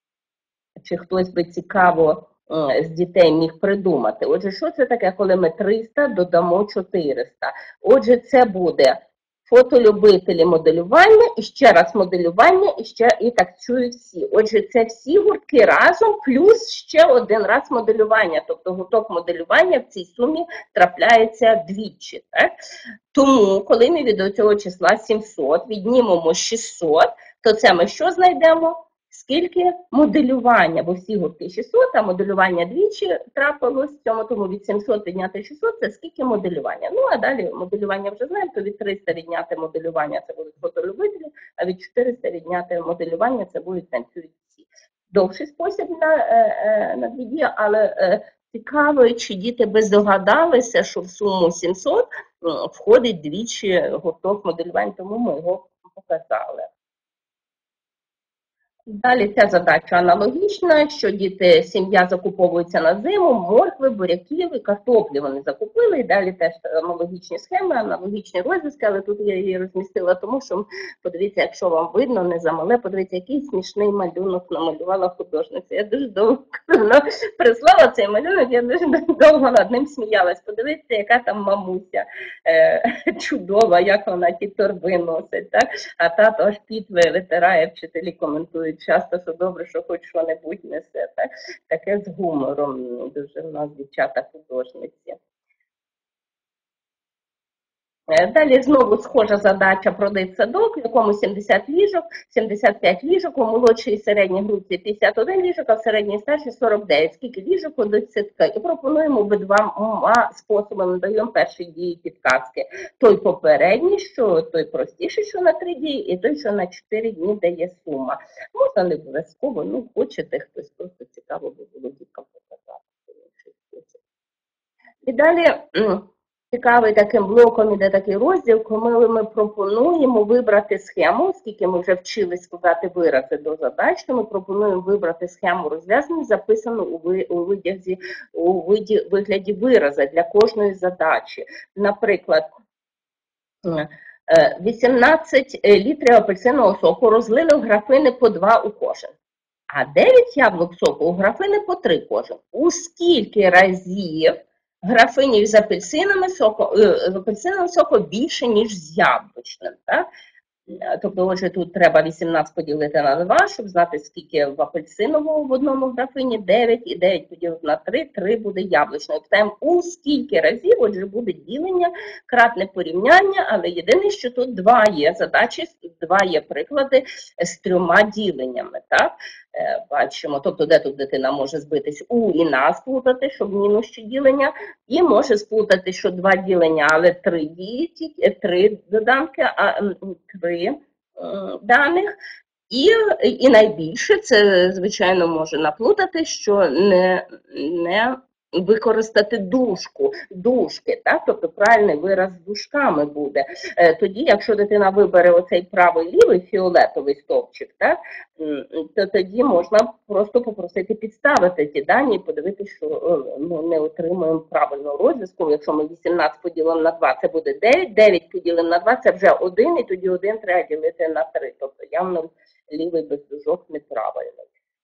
Чи хтось би цікаво е, з дітей міг придумати? Отже, що це таке, коли ми триста додамо чотириста? Отже, це буде фотолюбителі моделювання, і ще раз моделювання, і ще і танцюють всі. Отже, це всі гуртки разом, плюс ще один раз моделювання. Тобто гурток моделювання в цій сумі трапляється двічі. Так? Тому, коли ми від цього числа сімсот віднімемо шістсот, то це ми що знайдемо? Скільки моделювання, бо всі гуртки шістсот, а моделювання двічі трапилось в цьому, тому від сімсот відняти шістсот, це скільки моделювання. Ну, а далі моделювання вже знаємо, то від триста відняти моделювання, це будуть фотолюбителі, а від чотириста відняти моделювання, це будуть танцюють всі. Довший спосіб на, на дві дії, але цікаво, чи діти би здогадалися, що в суму сімсот входить двічі гурток моделювання, тому ми його показали. Далі ця задача аналогічна, що діти, сім'я закуповується на зиму, моркви, буряків і картоплі вони закупили, і далі теж аналогічні схеми, аналогічні розв'язки, але тут я її розмістила, тому що, подивіться, якщо вам видно, не замале, подивіться, який смішний малюнок намалювала художниця. Я дуже довго прислала цей малюнок, я дуже довго над ним сміялась. Подивіться, яка там мамуся е, чудова, як вона ті торби носить, так? А тато аж піт витирає, вчителі коментують часто, що добре, що хоч що-небудь несе. Так? Таке з гумором дуже в нас дівчата художниці. Далі знову схожа задача про дитсадок, в якому сімдесят ліжок, сімдесят п'ять ліжок, у молодшій і середній групі п'ятдесят один ліжок, а в середній і старшій сорок дев'ять. Скільки ліжок у дитсадка? І пропонуємо обидва способами, надаємо перші дії підказки. Той попередній, що той простіший, що на три дії, і той, що на чотири дні дає сума. Можна не обов'язково, ну хочете, хтось просто цікаво би було діткам показати. І далі цікавий таким блоком іде такий розділ, коли ми пропонуємо вибрати схему, оскільки ми вже вчились складати вирази до задач, то ми пропонуємо вибрати схему розв'язання, записану у вигляді, у виді, вигляді вираза для кожної задачі. Наприклад, вісімнадцять літрів апельсинового соку розлили в графини по два у кожен, а дев'ять яблук соку у графини по три кожен. У скільки разів графинів з апельсинами соку, з апельсиновим соком більше, ніж з яблучним. Так? Тобто, отже, тут треба вісімнадцять поділити на два, щоб знати, скільки в апельсиновому в одному графині, дев'ять, і дев'ять поділити на три, три буде яблучною. Питаємо, у скільки разів, отже, буде ділення, кратне порівняння, але єдине, що тут два є задачі, два є приклади з трьома діленнями. Так? Бачимо, тобто, де тут дитина може збитись у і на сплутати, щоб мінус ще ділення, і може сплутати, що два ділення, але три дії, три доданки, а три даних. І, і найбільше це, звичайно, може наплутати, що не, не використати дужку, дужки, так? Тобто правильний вираз з дужками буде. Тоді, якщо дитина вибере оцей правий-лівий фіолетовий стовпчик, так? То тоді можна просто попросити підставити ті дані і подивитися, що ми не отримуємо правильного розв'язку. Якщо ми вісімнадцять поділимо на два, це буде дев'ять, дев'ять поділимо на два, це вже один, і тоді один треба ділити на три. Тобто явно лівий без дужок неправильний.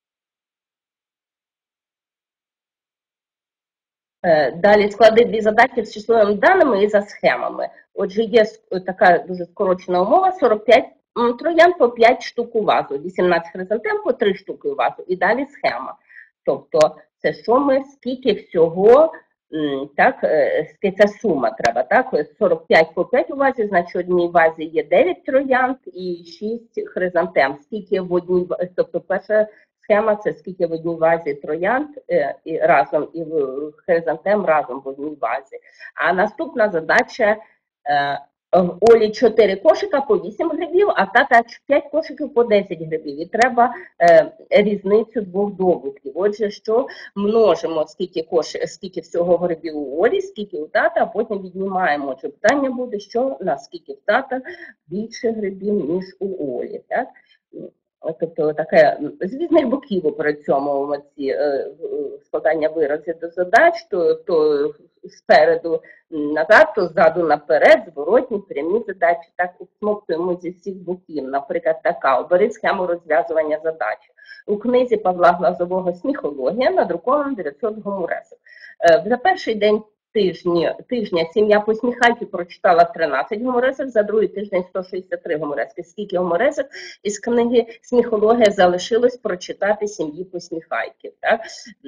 Далі склади дві задачі з числовими даними і за схемами. Отже, є така дуже скорочена умова, сорок п'ять троянд по п'ять штук у вазу, вісімнадцять хризантем по три штуки у вазу. І далі схема. Тобто, це що ми, скільки всього, так, це сума треба, так, сорок п'ять по п'ять у вазі, значить в одній вазі є дев'ять троянд і шість хризантем. Скільки в одній, тобто перша схема це скільки в одній вазі троянд і разом, і хризантем разом в одній вазі. А наступна задача, в Олі чотири кошика по вісім грибів, а тата п'ять кошиків по десять грибів. І треба е, різницю двох добутків. Отже, що множимо, скільки, кош... скільки всього грибів у Олі, скільки у тата, а потім віднімаємо. Отже, питання буде, що наскільки в тата більше грибів, ніж у Олі. Так? Тобто таке з різних боків опрацьовуємо ці е, складання виразів до задач, то, то спереду назад, то ззаду наперед, зворотні, прямі задачі, так усмоктуємо зі всіх боків. Наприклад, така, обери схему розв'язування задач. У книзі Павла Глазового «Сміхологія» надруковано дев'ятсот гуморесок. Е, за перший день Тижні, тижня сім'я Посміхайки прочитала тринадцять гуморесок, за другий тиждень сто шістдесят три гуморески. Скільки гуморесок із книги «Сміхологія» залишилось прочитати сім'ї Посміхайки, так?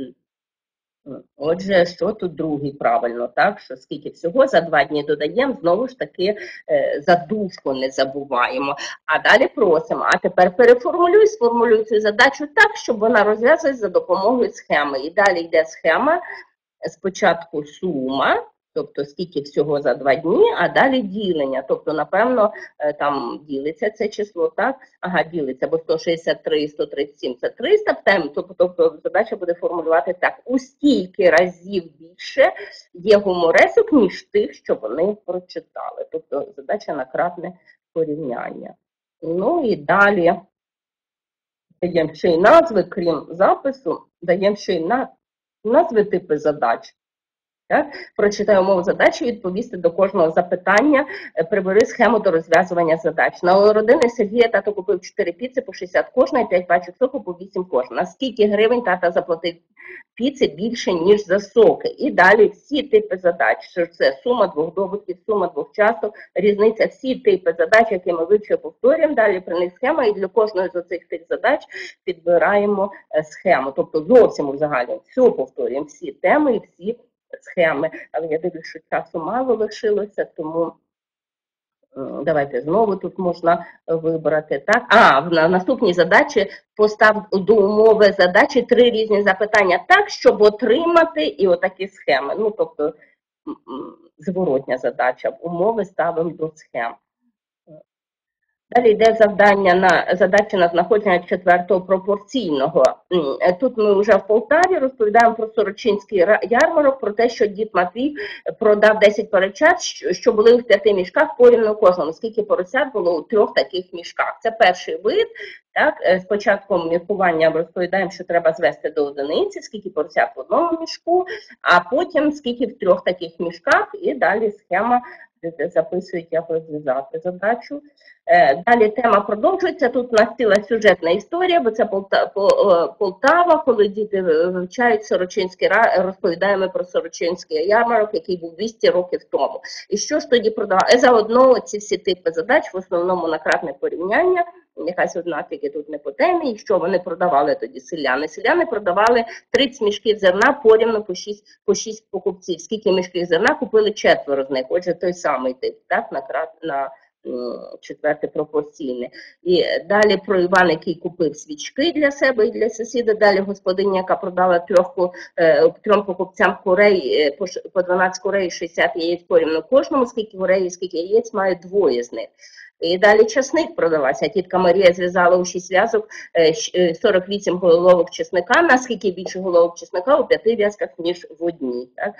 Отже, що тут другий правильно, так? Що скільки всього за два дні додаємо, знову ж таки за дужку не забуваємо. А далі просимо, а тепер переформулюй, сформулюй цю задачу так, щоб вона розв'язалась за допомогою схеми. І далі йде схема. Спочатку сума, тобто скільки всього за два дні, а далі ділення. Тобто, напевно, там ділиться це число, так? Ага, ділиться, бо сто шістдесят три і сто тридцять сім це триста, тобто, тобто задача буде формулювати так. У скільки разів більше є гуморесок, ніж тих, що вони прочитали. Тобто задача на кратне порівняння. Ну і далі даємо ще й назви, крім запису, даємо ще й на, назви типи задач. Так? Прочитай умову задачі, відповісти до кожного запитання, прибери схему до розв'язування задач. На родини Сергія тато купив чотири піци по шістдесят кожна і п'ять пачок соку по вісім кожна. На скільки гривень тата заплатив піци більше, ніж за соки? І далі всі типи задач. Що це сума двох добутків, сума двох часток, різниця, всі типи задач, які ми вивчили, повторюємо. Далі при них схема, і для кожної з цих тих задач підбираємо схему. Тобто зовсім узагальнюємо, все повторюємо, всі теми і всі схеми, але я дивлюся, що часу мало лишилося, тому давайте знову тут можна вибрати. Так? А, на наступній задачі постав до умови задачі три різні запитання так, щоб отримати і отакі схеми. Ну, тобто, зворотня задача. Умови ставимо до схем. Далі йде завдання на задачі на знаходження четвертого пропорційного. Тут ми вже в Полтаві розповідаємо про Сорочинський ярмарок, про те, що дід Матвій продав десять поросят, що були в п'яти мішках порівняно кожному. Скільки поросят було у трьох таких мішках. Це перший вид. Так, спочатку міркування розповідаємо, що треба звести до одиниці, скільки поросят в одному мішку, а потім скільки в трьох таких мішках, і далі схема записують, як розв'язати задачу. Далі тема продовжується. Тут у нас ціла сюжетна історія, бо це Полтава, коли діти вивчають Сорочинський, розповідаємо про Сорочинський ярмарок, який був двісті років тому. І що ж тоді продавали? Заодно ці всі типи задач, в основному на кратне порівняння, якась одна тільки тут не по темі, і що вони продавали тоді селяни. Селяни продавали тридцять мішків зерна порівну по шість, по шість покупців. Скільки мішків зерна купили четверо з них, отже той самий тип, так, на, крат, на четверте пропорційне. І далі про Івана, який купив свічки для себе і для сусіда. Далі господиня, яка продала трьох, трьом покупцям курей, по дванадцять курей і шістдесят яєць порівну кожному, скільки курей і скільки яєць має двоє з них. І далі часник продавався. Тітка Марія зв'язала у шість в'язок сорок вісім головок чесника, наскільки більше головок чесника у п'яти в'язках, ніж в одній. Так?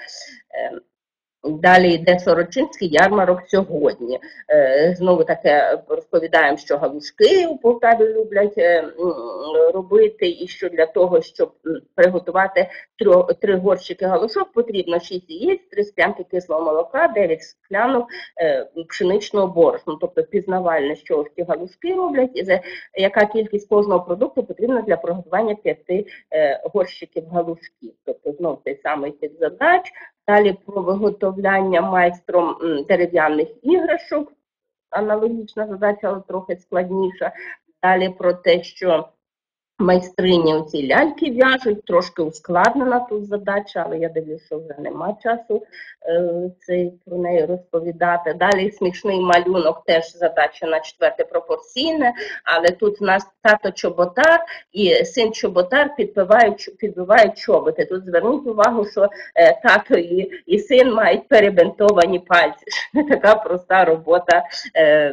Далі йде Сорочинський ярмарок сьогодні. Знову таке розповідаємо, що галушки у Полтаві люблять робити, і що для того, щоб приготувати три горщики галушок, потрібно шість яєць, три склянки кислого молока, дев'ять склянок пшеничного борошна. Тобто пізнавальне, що ті галушки роблять, і яка кількість кожного продукту потрібна для приготування п'яти горщиків галушків. Тобто знову той самий тип задач. Далі про виготовляння майстром дерев'яних іграшок, аналогічна задача, але трохи складніша. Далі про те, що майстрині оці ляльки в'яжуть, трошки ускладнена тут задача, але я дивлюся, що вже нема часу е, це, про неї розповідати. Далі смішний малюнок, теж задача на четверте пропорційне, але тут у нас тато чоботар і син чоботар підбивають, підбивають чоботи. Тут зверніть увагу, що е, тато і, і син мають перебинтовані пальці. Не така проста робота е,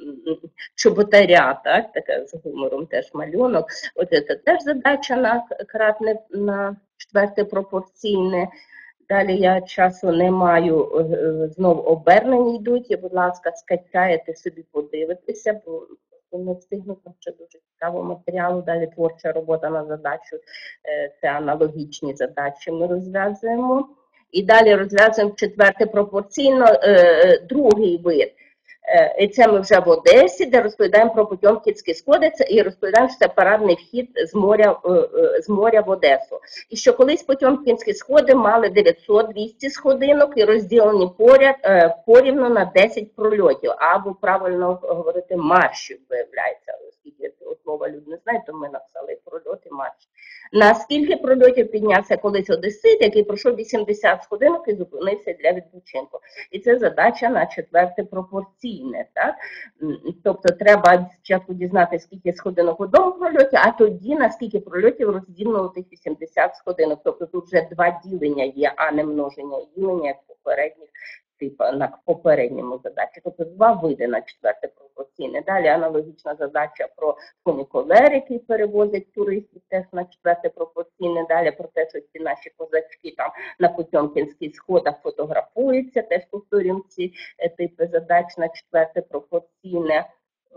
чоботаря, так? Така з гумором теж малюнок. От це теж задача на кратне, на четверте пропорційне. Далі я часу не маю, знову обернені йдуть, і, будь ласка, скачаєте собі, подивитися, бо не встигну, там ще дуже цікавого матеріалу. Далі творча робота на задачу, це аналогічні задачі ми розв'язуємо. І далі розв'язуємо четверте пропорційно, другий вид. І це ми вже в Одесі, де розповідаємо про Потьомкінські сходи, і розповідаємо, що це парадний вхід з моря, з моря в Одесу. І що колись Потьомкінські сходи мали дев'ятсот - двісті сходинок і розділені поряд, порівну на десять прольотів, або правильно говорити маршів, виявляється. Оскільки слова люди не знають, то ми написали прольоти, марші. На скільки прольотів піднявся колись одесит, який пройшов вісімдесят сходинок і зупинився для відпочинку. І це задача на четверте пропорційне. Так? Тобто треба спочатку дізнатися, скільки сходинок в одному прольоті, а тоді на скільки прольотів розділено тих вісімдесят сходинок. Тобто тут вже два ділення є, а не множення і ділення, як попередніх. Типу на попередньому задачі, тобто два види на четверте пропорційне. Далі аналогічна задача про фунікулер, який перевозить туристів, теж на четверте пропорційне. Далі про те, що ці наші козачки там на Потьомкінських сходах фотографуються, теж повторюємо ці типи задач на четверте пропорційне.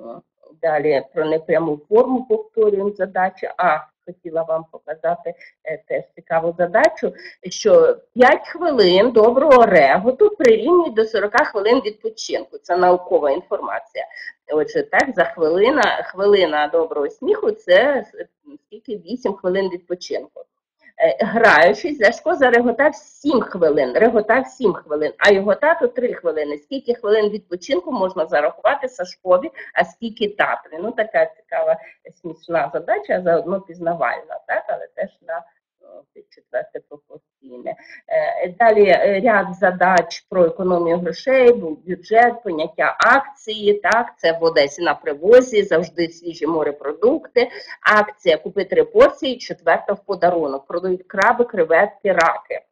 Далі про непряму форму повторюємо задачі. А, хотіла вам показати е, теж цікаву задачу, що п'ять хвилин доброго реготу прирівнюють до сорока хвилин відпочинку. Це наукова інформація. Отже, так, за хвилина, хвилина доброго сміху – це скільки вісім хвилин відпочинку. Граючись, Ляшко зареготав сім хвилин, реготав сім хвилин, а його тато три хвилини. Скільки хвилин відпочинку можна зарахувати Сашкові, а скільки татові? Ну, така цікава, смішна задача, а заодно пізнавальна, так, але теж на четверте пропорційне. Далі ряд задач про економію грошей, бюджет, поняття акції, так, це в Одесі на привозі, завжди свіжі морепродукти, акція купи три порції, четверта в подарунок, продають краби, креветки, раки.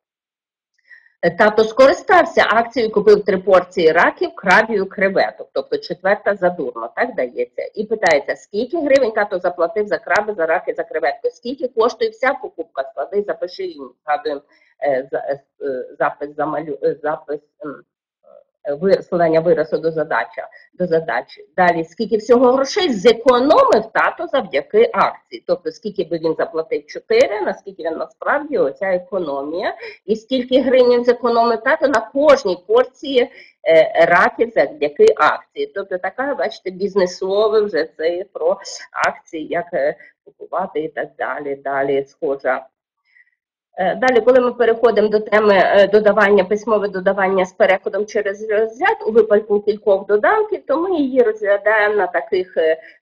Тато скористався акцією, купив три порції раків, крабів, креветок, тобто четверта задурно, так дається. І питається, скільки гривень тато заплатив за краби, за раки, за креветку, скільки коштує вся покупка, склади, запиши, і згадуємо запис, замалю, запис складання виразу до задачі, до задачі. Далі, скільки всього грошей зекономив тато завдяки акції. Тобто, скільки би він заплатив чотири, наскільки він насправді оця економія, і скільки гривень зекономив тато на кожній порції е, раків завдяки акції. Тобто, така, бачите, бізнесове вже це про акції, як е, купувати і так далі. Далі схожа. Далі, коли ми переходимо до теми додавання, письмове додавання з переходом через розряд у випадку кількох доданків, то ми її розглядаємо на таких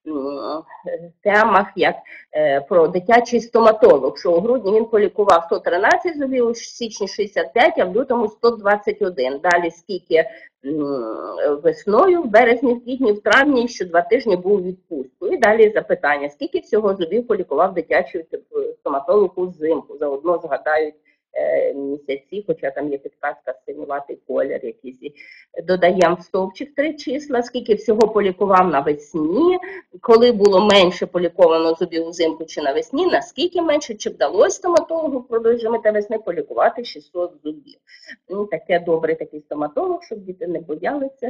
темах, як про дитячий стоматолог, що у грудні він полікував сто тринадцять зубів, у січні шістдесят п'ять, а в лютому сто двадцять один. Далі скільки весною, в березні, в квітні, в травні, що два тижні був у відпустку. І далі запитання, скільки всього зубів полікував дитячий стоматолог взимку. Заодно згадають е, місяці, хоча там є підказка синюватий колір якийсь. Додаємо в стовпчик три числа, скільки всього полікував навесні, коли було менше поліковано зубів взимку чи навесні, наскільки менше, чи вдалося стоматологу впродовж зими та весни полікувати шістсот зубів. Ну, таке добрий такий стоматолог, щоб діти не боялися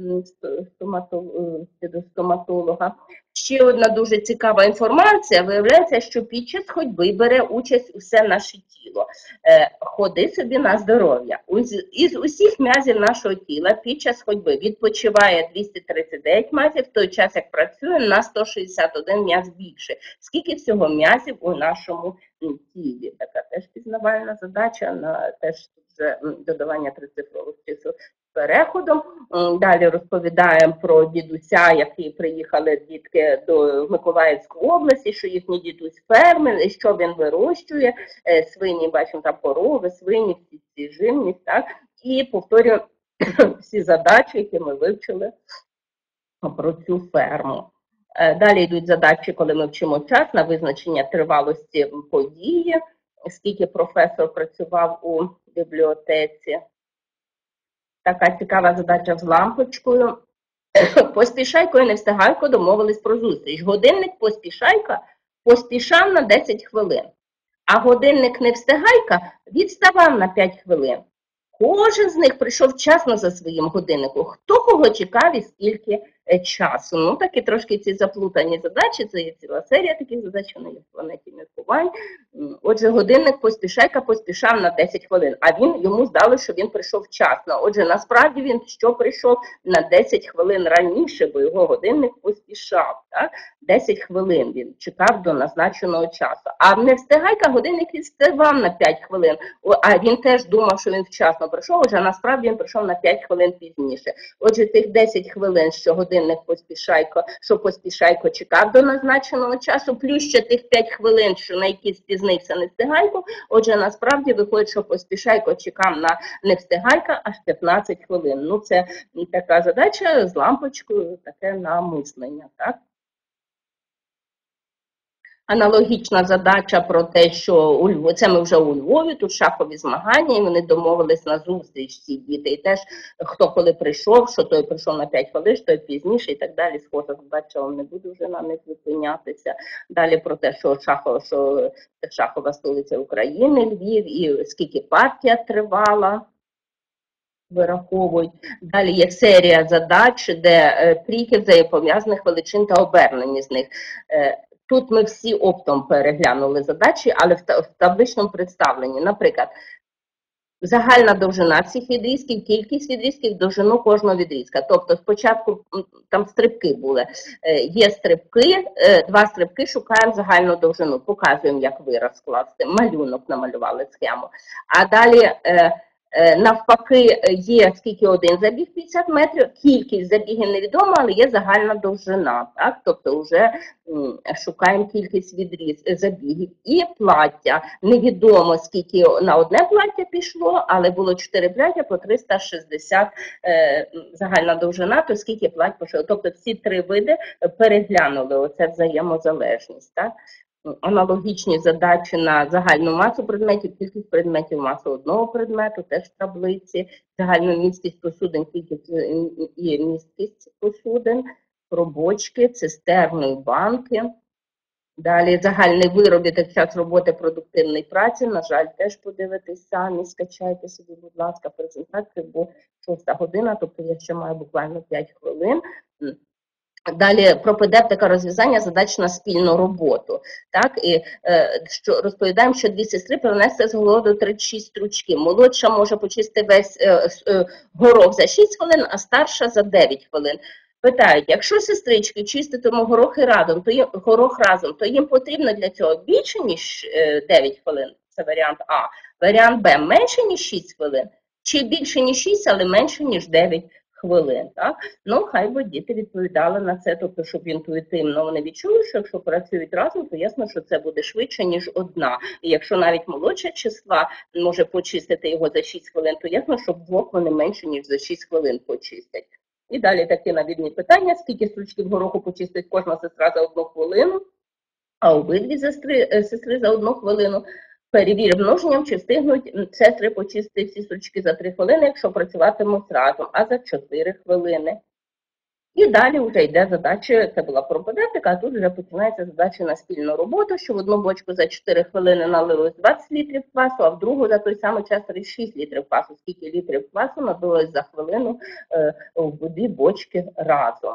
до стоматолога. Ще одна дуже цікава інформація. Виявляється, що під час ходьби бере участь усе наше тіло. Е, ходи собі на здоров'я. Із усіх м'язів нашого тіла під час ходьби відпочиває двісті тридцять дев'ять м'язів, в той час, як працює, на сто шістдесят один м'яз більше. Скільки всього м'язів у нашому тілі? Така теж пізнавальна задача, на теж вже додавання трицифрових чисел переходом. Далі розповідаємо про дідуся, які приїхали дітки до Миколаївської області, що їхній дідусь фермер, що він вирощує, свині, бачимо, там корови, свині, всі ці живність, так? І повторюємо всі задачі, які ми вивчили про цю ферму. Далі йдуть задачі, коли ми вчимо час на визначення тривалості події, скільки професор працював у бібліотеці. Така цікава задача з лампочкою. Поспішайко і Невстигайко домовились про зустріч. Годинник Поспішайка поспішав на десять хвилин, а годинник Невстигайка відставав на п'ять хвилин. Кожен з них прийшов вчасно за своїм годинником. Хто кого чекав і скільки часу? Ну, такі трошки ці заплутані задачі, це є ціла серія таких задач, вони є в планеті міркувань. Отже, годинник Поспішайка поспішав на десять хвилин, а він, йому здалося, що він прийшов вчасно. Отже, насправді він що прийшов на десять хвилин раніше, бо його годинник поспішав. Так? десять хвилин він чекав до назначеного часу. А в Невстигайка годинник відставав на п'ять хвилин, а він теж думав, що він вчасно прийшов, отже, насправді він прийшов на п'ять хвилин пізніше. Отже, тих десять хвилин, що годинник Поспішайко, що Поспішайко чекав до назначеного часу, плюс ще тих п'ять хвилин, що на які спізнився Невстигайко, отже, насправді виходить, що Поспішайко чекав на Невстигайка аж п'ятнадцять хвилин. Ну, це така задача з лампочкою, таке намислення, так? Аналогічна задача про те, що у Львові, це ми вже у Львові, тут шахові змагання, і вони домовились на зустріч ці діти. І теж, хто коли прийшов, що той прийшов на п'ять хвилин, той пізніше і так далі. Схожа задача, не буду вже на них зупинятися. Далі про те, що, шахова, що шахова столиця України, Львів, і скільки партія тривала. вираховують. Далі є серія задач, де е, трійки взаємопов'язаних величин та обернені з них. Е, Тут ми всі оптом переглянули задачі, але в, та, в табличному представленні. Наприклад, загальна довжина всіх відрізків, кількість відрізків, довжину кожного відрізка. Тобто спочатку там стрибки були. Е, є стрибки, е, два стрибки, шукаємо загальну довжину, показуємо, як вираз скласти. Малюнок намалювали схему. А далі е, е, навпаки є скільки один забіг п'ятдесят метрів, кількість забігів невідома, але є загальна довжина. Так? Тобто вже м, шукаємо кількість відріз, забігів. І плаття. Невідомо, скільки на одне плаття пішло, але було чотири плаття по триста шістдесят е, загальна довжина, то скільки плать пішло. Тобто всі три види переглянули оце взаємозалежність. Так? Аналогічні задачі на загальну масу предметів, кількість предметів масу одного предмету, теж в таблиці, загальну місткість посудин, кількість і місткість посудин, пробочки, цистерни, банки. Далі загальний виробіток, час роботи продуктивної праці, на жаль, теж подивитись самі, скачайте собі, будь ласка, презентацію, бо шоста година, тобто я ще маю буквально п'ять хвилин. Далі пропедевтика розв'язання задач на спільну роботу. Так? І е, що розповідаємо, що дві сестри принесли з голоду тридцять шість стручків. Молодша може почистити весь е, е, горох за шість хвилин, а старша за дев'ять хвилин. Питають, якщо сестрички чиститимуть горохи разом, то їм, горох разом, то їм потрібно для цього більше, ніж е, дев'ять хвилин? Це варіант А. Варіант Б – менше, ніж шість хвилин. Чи більше, ніж шість, але менше, ніж дев'ять хвилин. Так? Ну, хай би діти відповідали на це, тобто, щоб інтуїтивно вони відчули, що якщо працюють разом, то ясно, що це буде швидше, ніж одна. І якщо навіть молодша числа може почистити його за шість хвилин, то ясно, що вдвох вони менше, ніж за шість хвилин почистять. І далі такі навідні питання, скільки стручків гороху почистить кожна сестра за одну хвилину, а обидві сестри, сестри за одну хвилину. Перевір множенням, чи встигнуть сестри почистити всі стручки за три хвилини, якщо працюватимуть разом, а за чотири хвилини. І далі вже йде задача, це була пропедевтика, а тут вже починається задача на спільну роботу, що в одну бочку за чотири хвилини налилось двадцять літрів квасу, а в другу за той самий час тридцять шість літрів квасу. Скільки літрів квасу налилось за хвилину е, в дві бочки разом.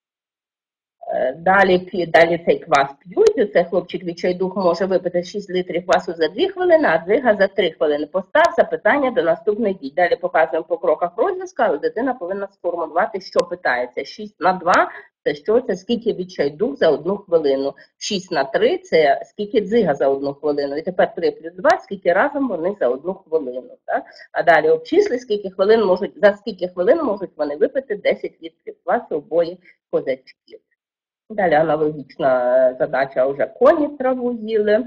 Далі, далі цей квас п'ють, це хлопчик відчайдух може випити шість літрів квасу за дві хвилини, а дзига за три хвилини. Постав запитання до наступних дій. Далі показуємо по кроках розв'язку, але дитина повинна сформулювати, що питається. шість на два – це що? Це скільки відчайдух за одну хвилину. шість на три – це скільки дзига за одну хвилину. І тепер три плюс два – скільки разом вони за одну хвилину. Так? А далі обчисли, скільки хвилин можуть, за скільки хвилин можуть вони випити десять літрів квасу обоє козачків. Далі аналогічна задача, вже коні траву їли.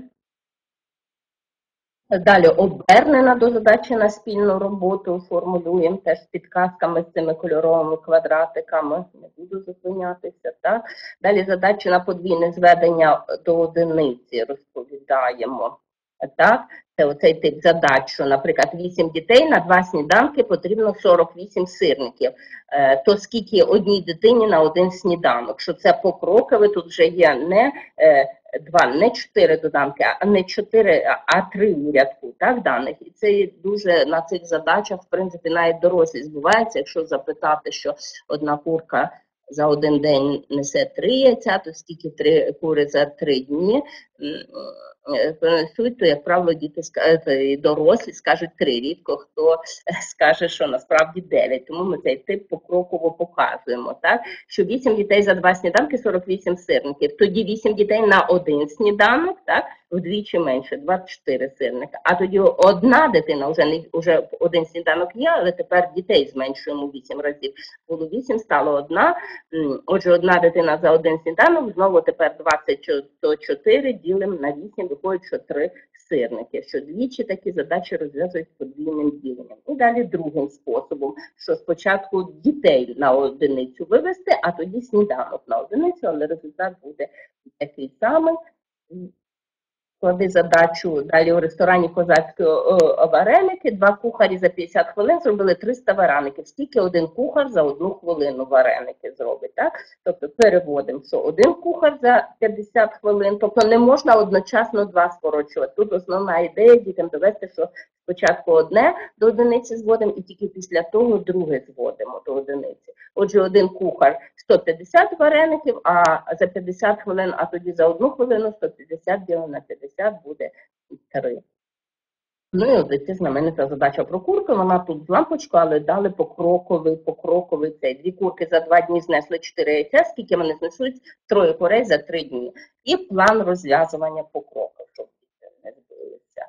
Далі обернена до задачі на спільну роботу, формулюємо теж з підказками з цими кольоровими квадратиками, не буду зупинятися. Так? Далі задачі на подвійне зведення до одиниці розповідаємо. Так? Це оцей тип задач, що, наприклад, вісім дітей на два сніданки потрібно сорок вісім сирників. Е, то скільки одній дитині на один сніданок? Що це покрокове, тут вже є не е, два, не чотири доданки, а не чотири, а три у рядку, так, даних. І це дуже на цих задачах, в принципі, навіть дорослі збуваються, якщо запитати, що одна курка за один день несе три яйця, то скільки три кури за три дні принесуть, то, як правило, діти і дорослі скажуть три. Рідко хто скаже, що насправді дев'ять. Тому ми цей тип покроково показуємо. Так? Що вісім дітей за два сніданки, сорок вісім сирників. Тоді вісім дітей на один сніданок, так? Вдвічі менше, двадцять чотири сирника. А тоді одна дитина, вже, не, вже один сніданок є, але тепер дітей зменшуємо вісім разів. Було вісім, стало одна. Отже, одна дитина за один сніданок, знову тепер двадцять чотири ділимо на вісім, виходить, що три сирники. Що двічі такі задачі розв'язують подвійним діленням. І далі другим способом, що спочатку дітей на одиницю вивести, а тоді сніданок на одиницю, але результат буде такий самий. Клади задачу, далі у ресторані козацькі вареники, два кухарі за п'ятдесят хвилин зробили триста вареників. Скільки один кухар за одну хвилину вареники зробить, так? Тобто переводимо, що один кухар за п'ятдесят хвилин, тобто не можна одночасно два скорочувати. Тут основна ідея дітям довести, що спочатку одне до одиниці зводимо і тільки після того друге зводимо до одиниці. Отже, один кухар сто п'ятдесят вареників, а за п'ятдесят хвилин, а тоді за одну хвилину сто п'ятдесят ділено на п'ятдесят буде три. Ну і от це знаменита задача про курки, вона тут з лампочкою, але дали покроковий, покроковий цей. Дві курки за два дні знесли чотири яйця, скільки вони знесуть, троє курей за три дні. І план розв'язування по кроках, щоб не збилися.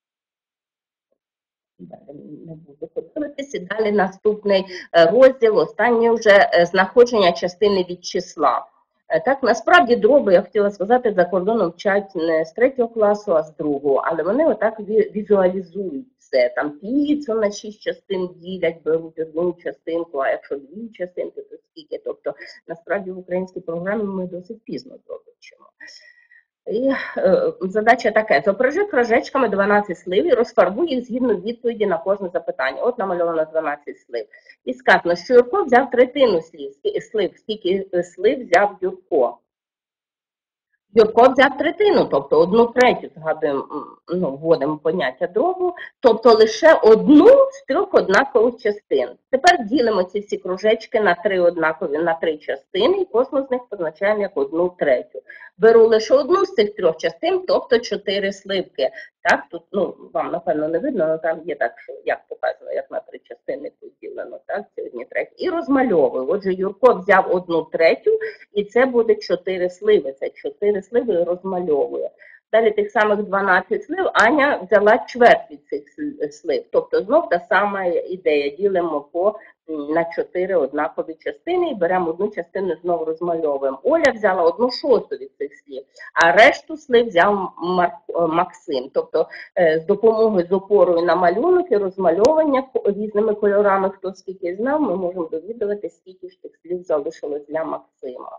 Далі не буду подивитися. Далі наступний розділ, останній вже знаходження частини від числа. Так, насправді дроби, я хотіла сказати, за кордоном вчать не з третього класу, а з другого, але вони отак візуалізують все. Там піцу на шість частин ділять, беруть одну частинку, а якщо дві частинки, то скільки. Тобто, насправді в українській програмі ми досить пізно дроби вчимо. І е, задача така: зображи кружечками дванадцять слив і розфарбуй їх згідно відповіді на кожне запитання. От намальовано дванадцять слив. І сказано, що Юрко взяв третину слив, слив, скільки слив взяв Юрко. Юрко взяв третину, тобто одну третю, згадуємо, ну, вводимо поняття дробу, тобто лише одну з трьох однакових частин. Тепер ділимо ці всі кружечки на три однакові, на три частини, і кожну з них позначаємо як одну третю. Беру лише одну з цих трьох частин, тобто чотири сливки. Так, тут, ну, вам, напевно, не видно, але там є так, що як показано, як на три частини поділено, так, це одні треті. І розмальовую. Отже, Юрко взяв одну третю, і це буде чотири сливи. Це чотири сливи і розмальовує. Далі тих самих дванадцять слив Аня взяла чверть від цих слив. Тобто знов та сама ідея. Ділимо по на чотири однакові частини і беремо одну частину, знову розмальовуємо. Оля взяла одну шосту від цих слів, а решту слив взяв Марк, Максим. Тобто з допомогою, з опорою на малюнок і розмальовування різними кольорами, хто скільки знав, ми можемо довідуватися, скільки ж тих слів залишилось для Максима.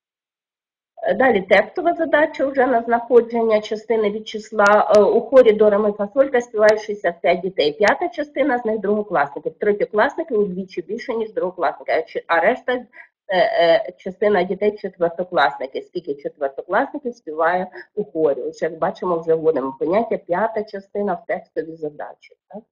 Далі текстова задача вже на знаходження частини від числа. У хорі до ре ми фа соль та співають шістдесят п'ять дітей. П'ята частина з них другокласників. Третьокласники удвічі більше, ніж другокласники, а решта частина дітей четвертокласники. Скільки четвертокласників співає у хорі. Ось, як бачимо, вже вводимо поняття п'ята частина в текстовій задачі. Так?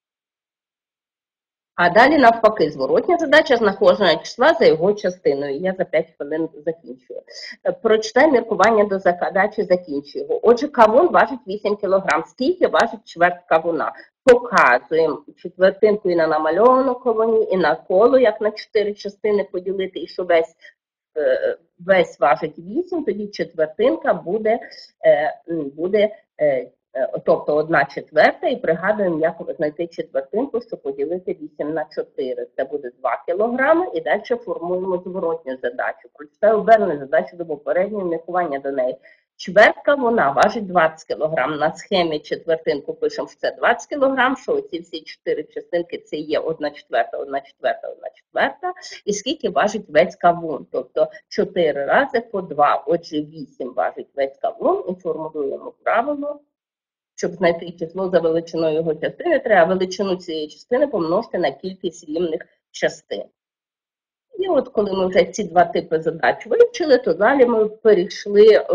А далі, навпаки, зворотня задача знаходження числа за його частиною. Я за п'ять хвилин закінчую. Прочитай міркування до задачі, закінчую його. Отже, кавун важить вісім кілограм. Скільки важить чверть кавуна? Показуємо четвертинку і на намальовану кавуні, і на коло, як на чотири частини поділити, і що весь, весь важить вісім, тоді четвертинка буде, буде тобто одна четверта, і пригадуємо, як знайти четвертинку, щоб поділити вісім на чотири. Це буде два кілограми, і далі формуємо зворотню задачу. Прочитаю обернену задачу до попереднього, міркування до неї. Чвертка вона важить двадцять кілограм. На схемі четвертинку пишемо, що це двадцять кілограм, що ці всі чотири частинки це є одна четверта, одна четверта, одна четверта. І скільки важить весь кавун? Тобто чотири рази по два. Отже, вісім важить весь кавун, і формулюємо правило. Щоб знайти число за величиною його частини, треба величину цієї частини помножити на кількість рівних частин. І от коли ми вже ці два типи задач вивчили, то далі ми перейшли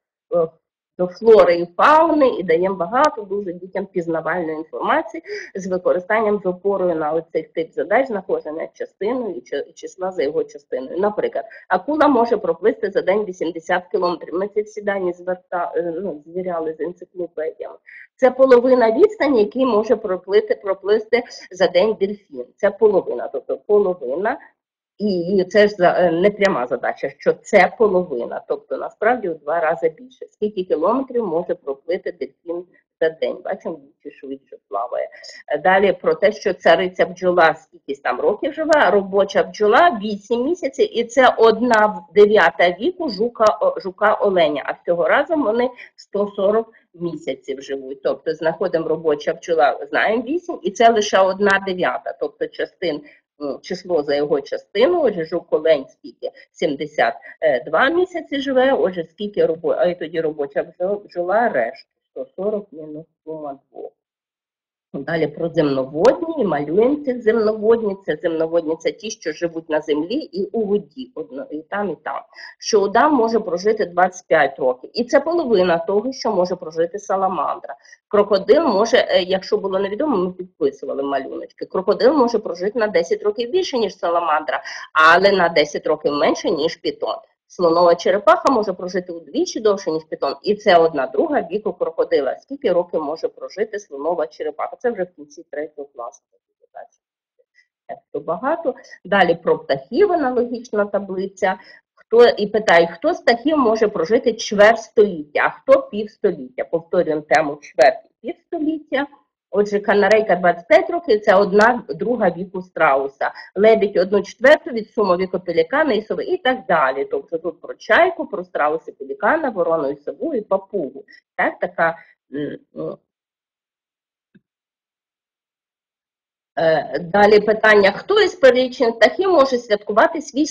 до флори і фауни і даємо багато дуже дітям пізнавальної інформації з використанням, з опорою на оцей тип задач, знаходження частиною і числа за його частиною. Наприклад, акула може проплисти за день вісімдесят кілометрів. Ми ці всі дані зверта, ну, звіряли з енциклопедіями. Це половина відстані, який може проплисти, проплисти за день дельфін. Це половина, тобто половина. І це ж не пряма задача, що це половина, тобто насправді у два рази більше. Скільки кілометрів може проплити дельфін за день? Бачимо, більше швидше плаває. Далі про те, що цариця бджола скільки там років живе, робоча бджола вісім місяців, і це одна дев'ята віку жука, жука оленя, а всього разом вони сто сорок місяців живуть. Тобто знаходимо робоча бджола, знаємо вісім, і це лише одна дев'ята, тобто частин число за його частину, отже, жук-олень скільки сімдесят два місяці живе, отже, скільки робо... а і тоді робоча бджола решта. сто сорок мінус сума двох. Далі про земноводні, і малюємо цих земноводні. Це земноводні, це ті, що живуть на землі і у воді, і там, і там. Що удав може прожити двадцять п'ять років. І це половина того, що може прожити саламандра. Крокодил може, якщо було невідомо, ми підписували малюночки. Крокодил може прожити на десять років більше, ніж саламандра, але на десять років менше, ніж пітон. Слонова черепаха може прожити удвічі довше, ніж пітон, і це одна друга віку крокодила. Скільки років може прожити слонова черепаха? Це вже в кінці третього класу. Це багато. Далі про птахів аналогічна таблиця. Хто, і питають, хто з птахів може прожити чверть століття, а хто півстоліття? Повторюємо тему чверть і півстоліття. Отже, канарейка двадцять п'ять років – це одна друга віку страуса. Лебідь – одну четверту від суми віку пелікана і сови і так далі. Тобто тут про чайку, про страуси пелікана, ворону і сову і папугу. Так, така... Далі питання, хто із перелічених птахів може святкувати свій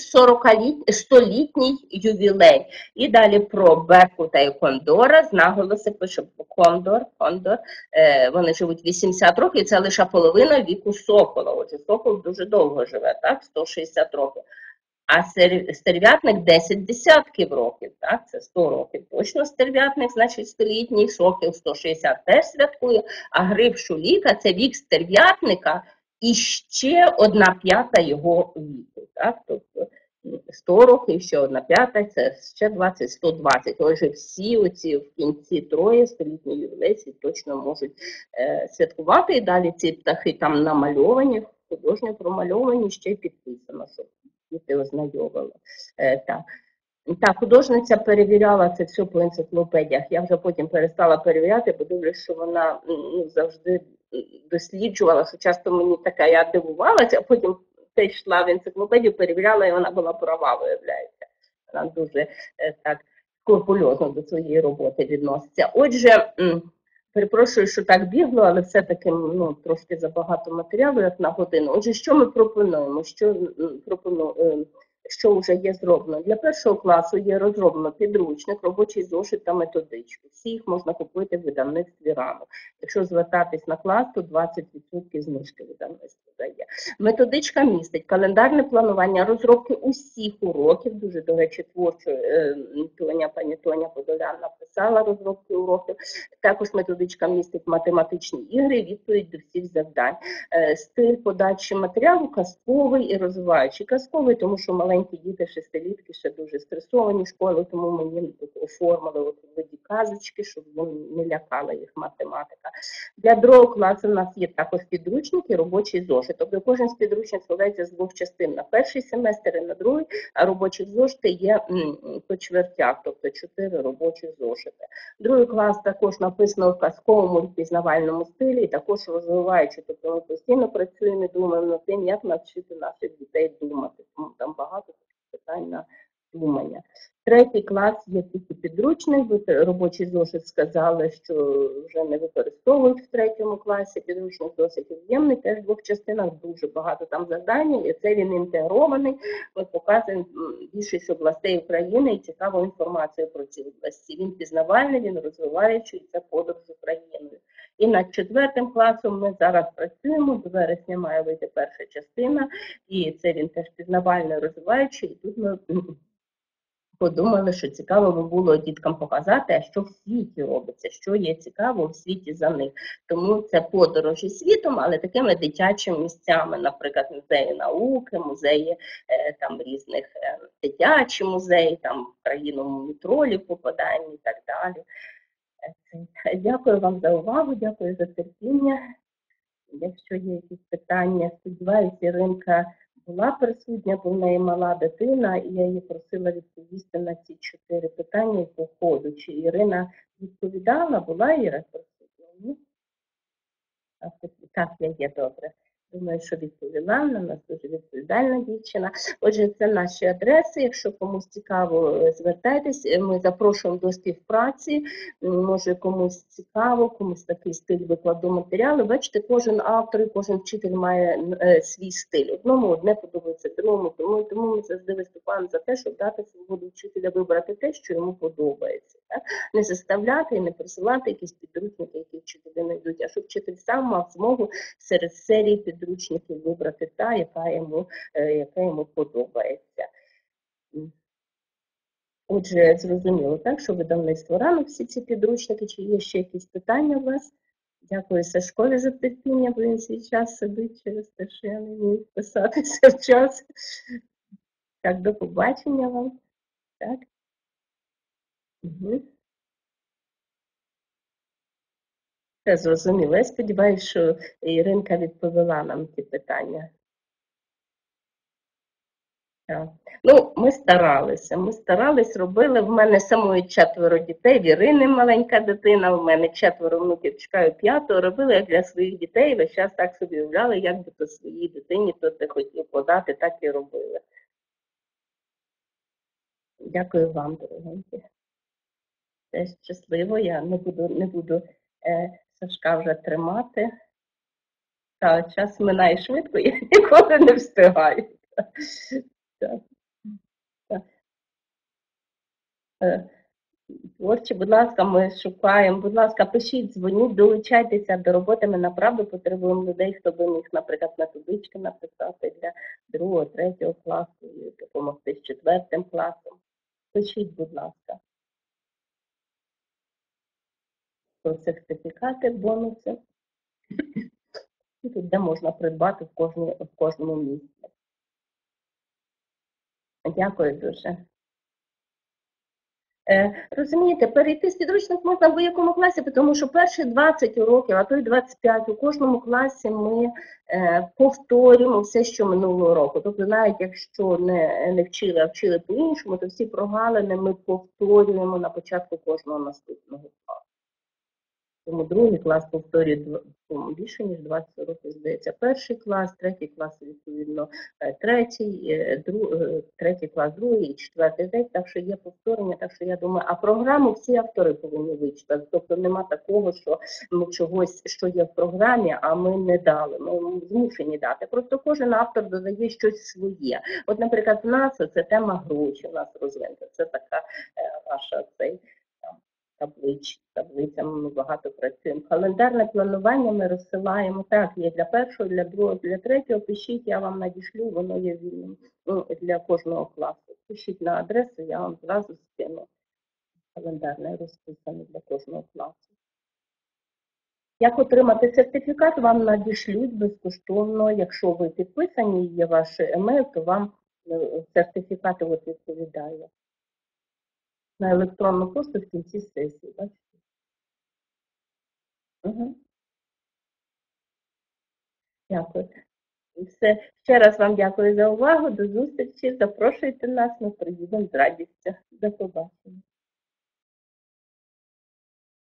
столітній ювілей? І далі про беркута і кондора, з наголоси пише кондор, кондор, вони живуть вісімдесят років, це лише половина віку сокола. Отже, сокол дуже довго живе, так, сто шістдесят років. А стерв'ятник десять десятків років, так, це сто років. Точно стерв'ятник, значить столітній, сокіл сто шістдесят теж святкує, а гриб шуліка – це вік стерв'ятника і ще одна п'ята його віку, так, тобто сто років, ще одна п'ята, це ще двадцять, сто двадцять. Отже, всі оці в кінці троє столітні ювілеї точно можуть е, святкувати, і далі ці птахи там намальовані, художньо промальовані, ще й підписано, щоб діти ознайомили. Е, так. Так, художниця перевіряла це все по енциклопедіях. Я вже потім перестала перевіряти, бо дивлюсь, що вона ну, завжди досліджувала, що часто мені така, я дивувалася, а потім те йшла в енциклопедію, перевіряла, і вона була права, виявляється. Вона дуже е, так скрупульозно до своєї роботи відноситься. Отже, перепрошую, що так бігло, але все-таки ну, трошки забагато матеріалу, як на годину. Отже, що ми пропонуємо? Що пропонуємо? Що вже є зроблено. Для першого класу є розроблено підручник, робочий зошит та методичку. Всі їх можна купити в видавництві ранок. Якщо звертатись на клас, то двадцять відсотків знижки видавництво дає. Методичка містить календарне планування розробки усіх уроків. Дуже, до речі, творчо е, Тоня, пані Тоня Подолян написала розробки уроків. Також методичка містить математичні ігри, відповідь до всіх завдань. Е, стиль подачі матеріалу казковий і розвиваючий. Казковий, тому що маленькі діти, шестилітки, ще дуже стресовані школи, тому ми їм оформили от в виді казочки, щоб не лякала їх математика. Для другого класу у нас є також підручник і робочий зошит. Тобто кожен з підручників складається з двох частин. На перший семестр і на другий, а робочі зошити є по чвертях, тобто чотири робочі зошити. Другий клас також написано в казковому і пізнавальному стилі, і також розвиваючи. Тобто ми постійно працюємо і думаємо над тим, як навчити наших дітей думати. Тому там багато питань на думання. Третій клас є тільки підручник, робочий зошит сказали, що вже не використовують в третьому класі, підручник досить об'ємний, теж в двох частинах, дуже багато там завдань, і це він інтегрований, ми показуємо більшість областей України і цікаву інформацію про ці області. Він пізнавальний, він розвиваючий, і це подорож Україною. І над четвертим класом ми зараз працюємо, до вересня має вийти перша частина, і це він теж пізнавальний, розвиваючий, і тут ми подумали, що цікаво би було діткам показати, а що в світі робиться, що є цікаво в світі за них. Тому це подорожі світом, але такими дитячими місцями, наприклад, музеї науки, музеї е, там різних е, дитячі музеї, там в країну мумітролів попадаємо і так далі. Е, дякую вам за увагу, дякую за терпіння. Якщо є якісь питання, сподіваюся, Іринка була присутня, бо в неї мала дитина, і я її просила відповісти на ці чотири питання по ходу. Чи Ірина відповідала, була Іра присутня? Так, я є, добре. Думаю, що відповіла, вона у нас дуже відповідальна дівчина. Отже, це наші адреси. Якщо комусь цікаво, звертайтесь. Ми запрошуємо до співпраці. Може, комусь цікаво, комусь такий стиль викладу матеріалу. Бачите, кожен автор і кожен вчитель має е, свій стиль. Одному одне подобається, другому, тому, тому ми завжди виступаємо за те, щоб дати свободу вчителя вибрати те, що йому подобається. Так? Не заставляти і не присилати якісь підручники, які вчителі не йдуть, а щоб вчитель сам мав змогу серед серії підручників вибрати та, яка йому, е, яка йому подобається. Отже, зрозуміло, так, що видавництво ранок всі ці підручники, чи є ще якісь питання у вас? Дякую Сашкові за терпіння, бо він свій час сидить через те, що я не вмію писатися в час. Так, до побачення вам. Так. Угу. Це зрозуміло. Я сподіваюся, що Іринка відповіла нам ті питання. Так. Ну, ми старалися, ми старались, робили. В мене самої четверо дітей, в Ірини маленька дитина, в мене четверо внуків, чекаю п'ятого, робили як для своїх дітей, весь час так собі уявляли, як би то своїй дитині то ти хотів подати, так і робили. Дякую вам, дорогенькі. Це щасливо, я не буду, не буду е, Сашка вже тримати. Та, час минає швидко, я ніколи не встигаю. Так, так. Е, Творчі, будь ласка, ми шукаємо, будь ласка, пишіть, дзвоніть, долучайтеся до роботи. Ми направду потребуємо людей, хто би міг, наприклад, методички написати для другого, третього класу, допомогти з четвертим класом. Пишіть, будь ласка, про сертифікати, бонуси. І тут де можна придбати в, кожній, в кожному місці. Дякую дуже. Е, розумієте, перейти з підручник можна в будь-якому класі, тому що перші двадцять уроків, а то й двадцять п'ять, у кожному класі ми е, повторюємо все, що минулого року. Тобто навіть якщо не, не вчили, а вчили по-іншому, то всі прогалини ми повторюємо на початку кожного наступного класу. Тому другий клас повторює більше, ніж двадцять років, здається. Перший клас, третій клас, відповідно, третій, друг, третій клас, другий і четвертий день, так що є повторення, так що я думаю, а програму всі автори повинні вичитати. Тобто нема такого, що ми чогось, що є в програмі, а ми не дали, ми змушені дати. Просто кожен автор додає щось своє. От, наприклад, в нас це тема гроші, у нас розвинка, це така наша цей таблиць, таблицями ми багато працюємо. Календарне планування ми розсилаємо, так, є для першого, для другого, для третього, пишіть, я вам надішлю, воно є вільним ну, для кожного класу. Пишіть на адресу, я вам зразу скину календарне розписане для кожного класу. Як отримати сертифікат, вам надішлють безкоштовно, якщо ви підписані, є ваш емейл, то вам сертифікат відповідає. На електронну пошту в кінці сесії, бачите? Угу. Дякую. І все. Ще раз вам дякую за увагу. До зустрічі. Запрошуйте нас, ми приїдемо з радістю. До побачення.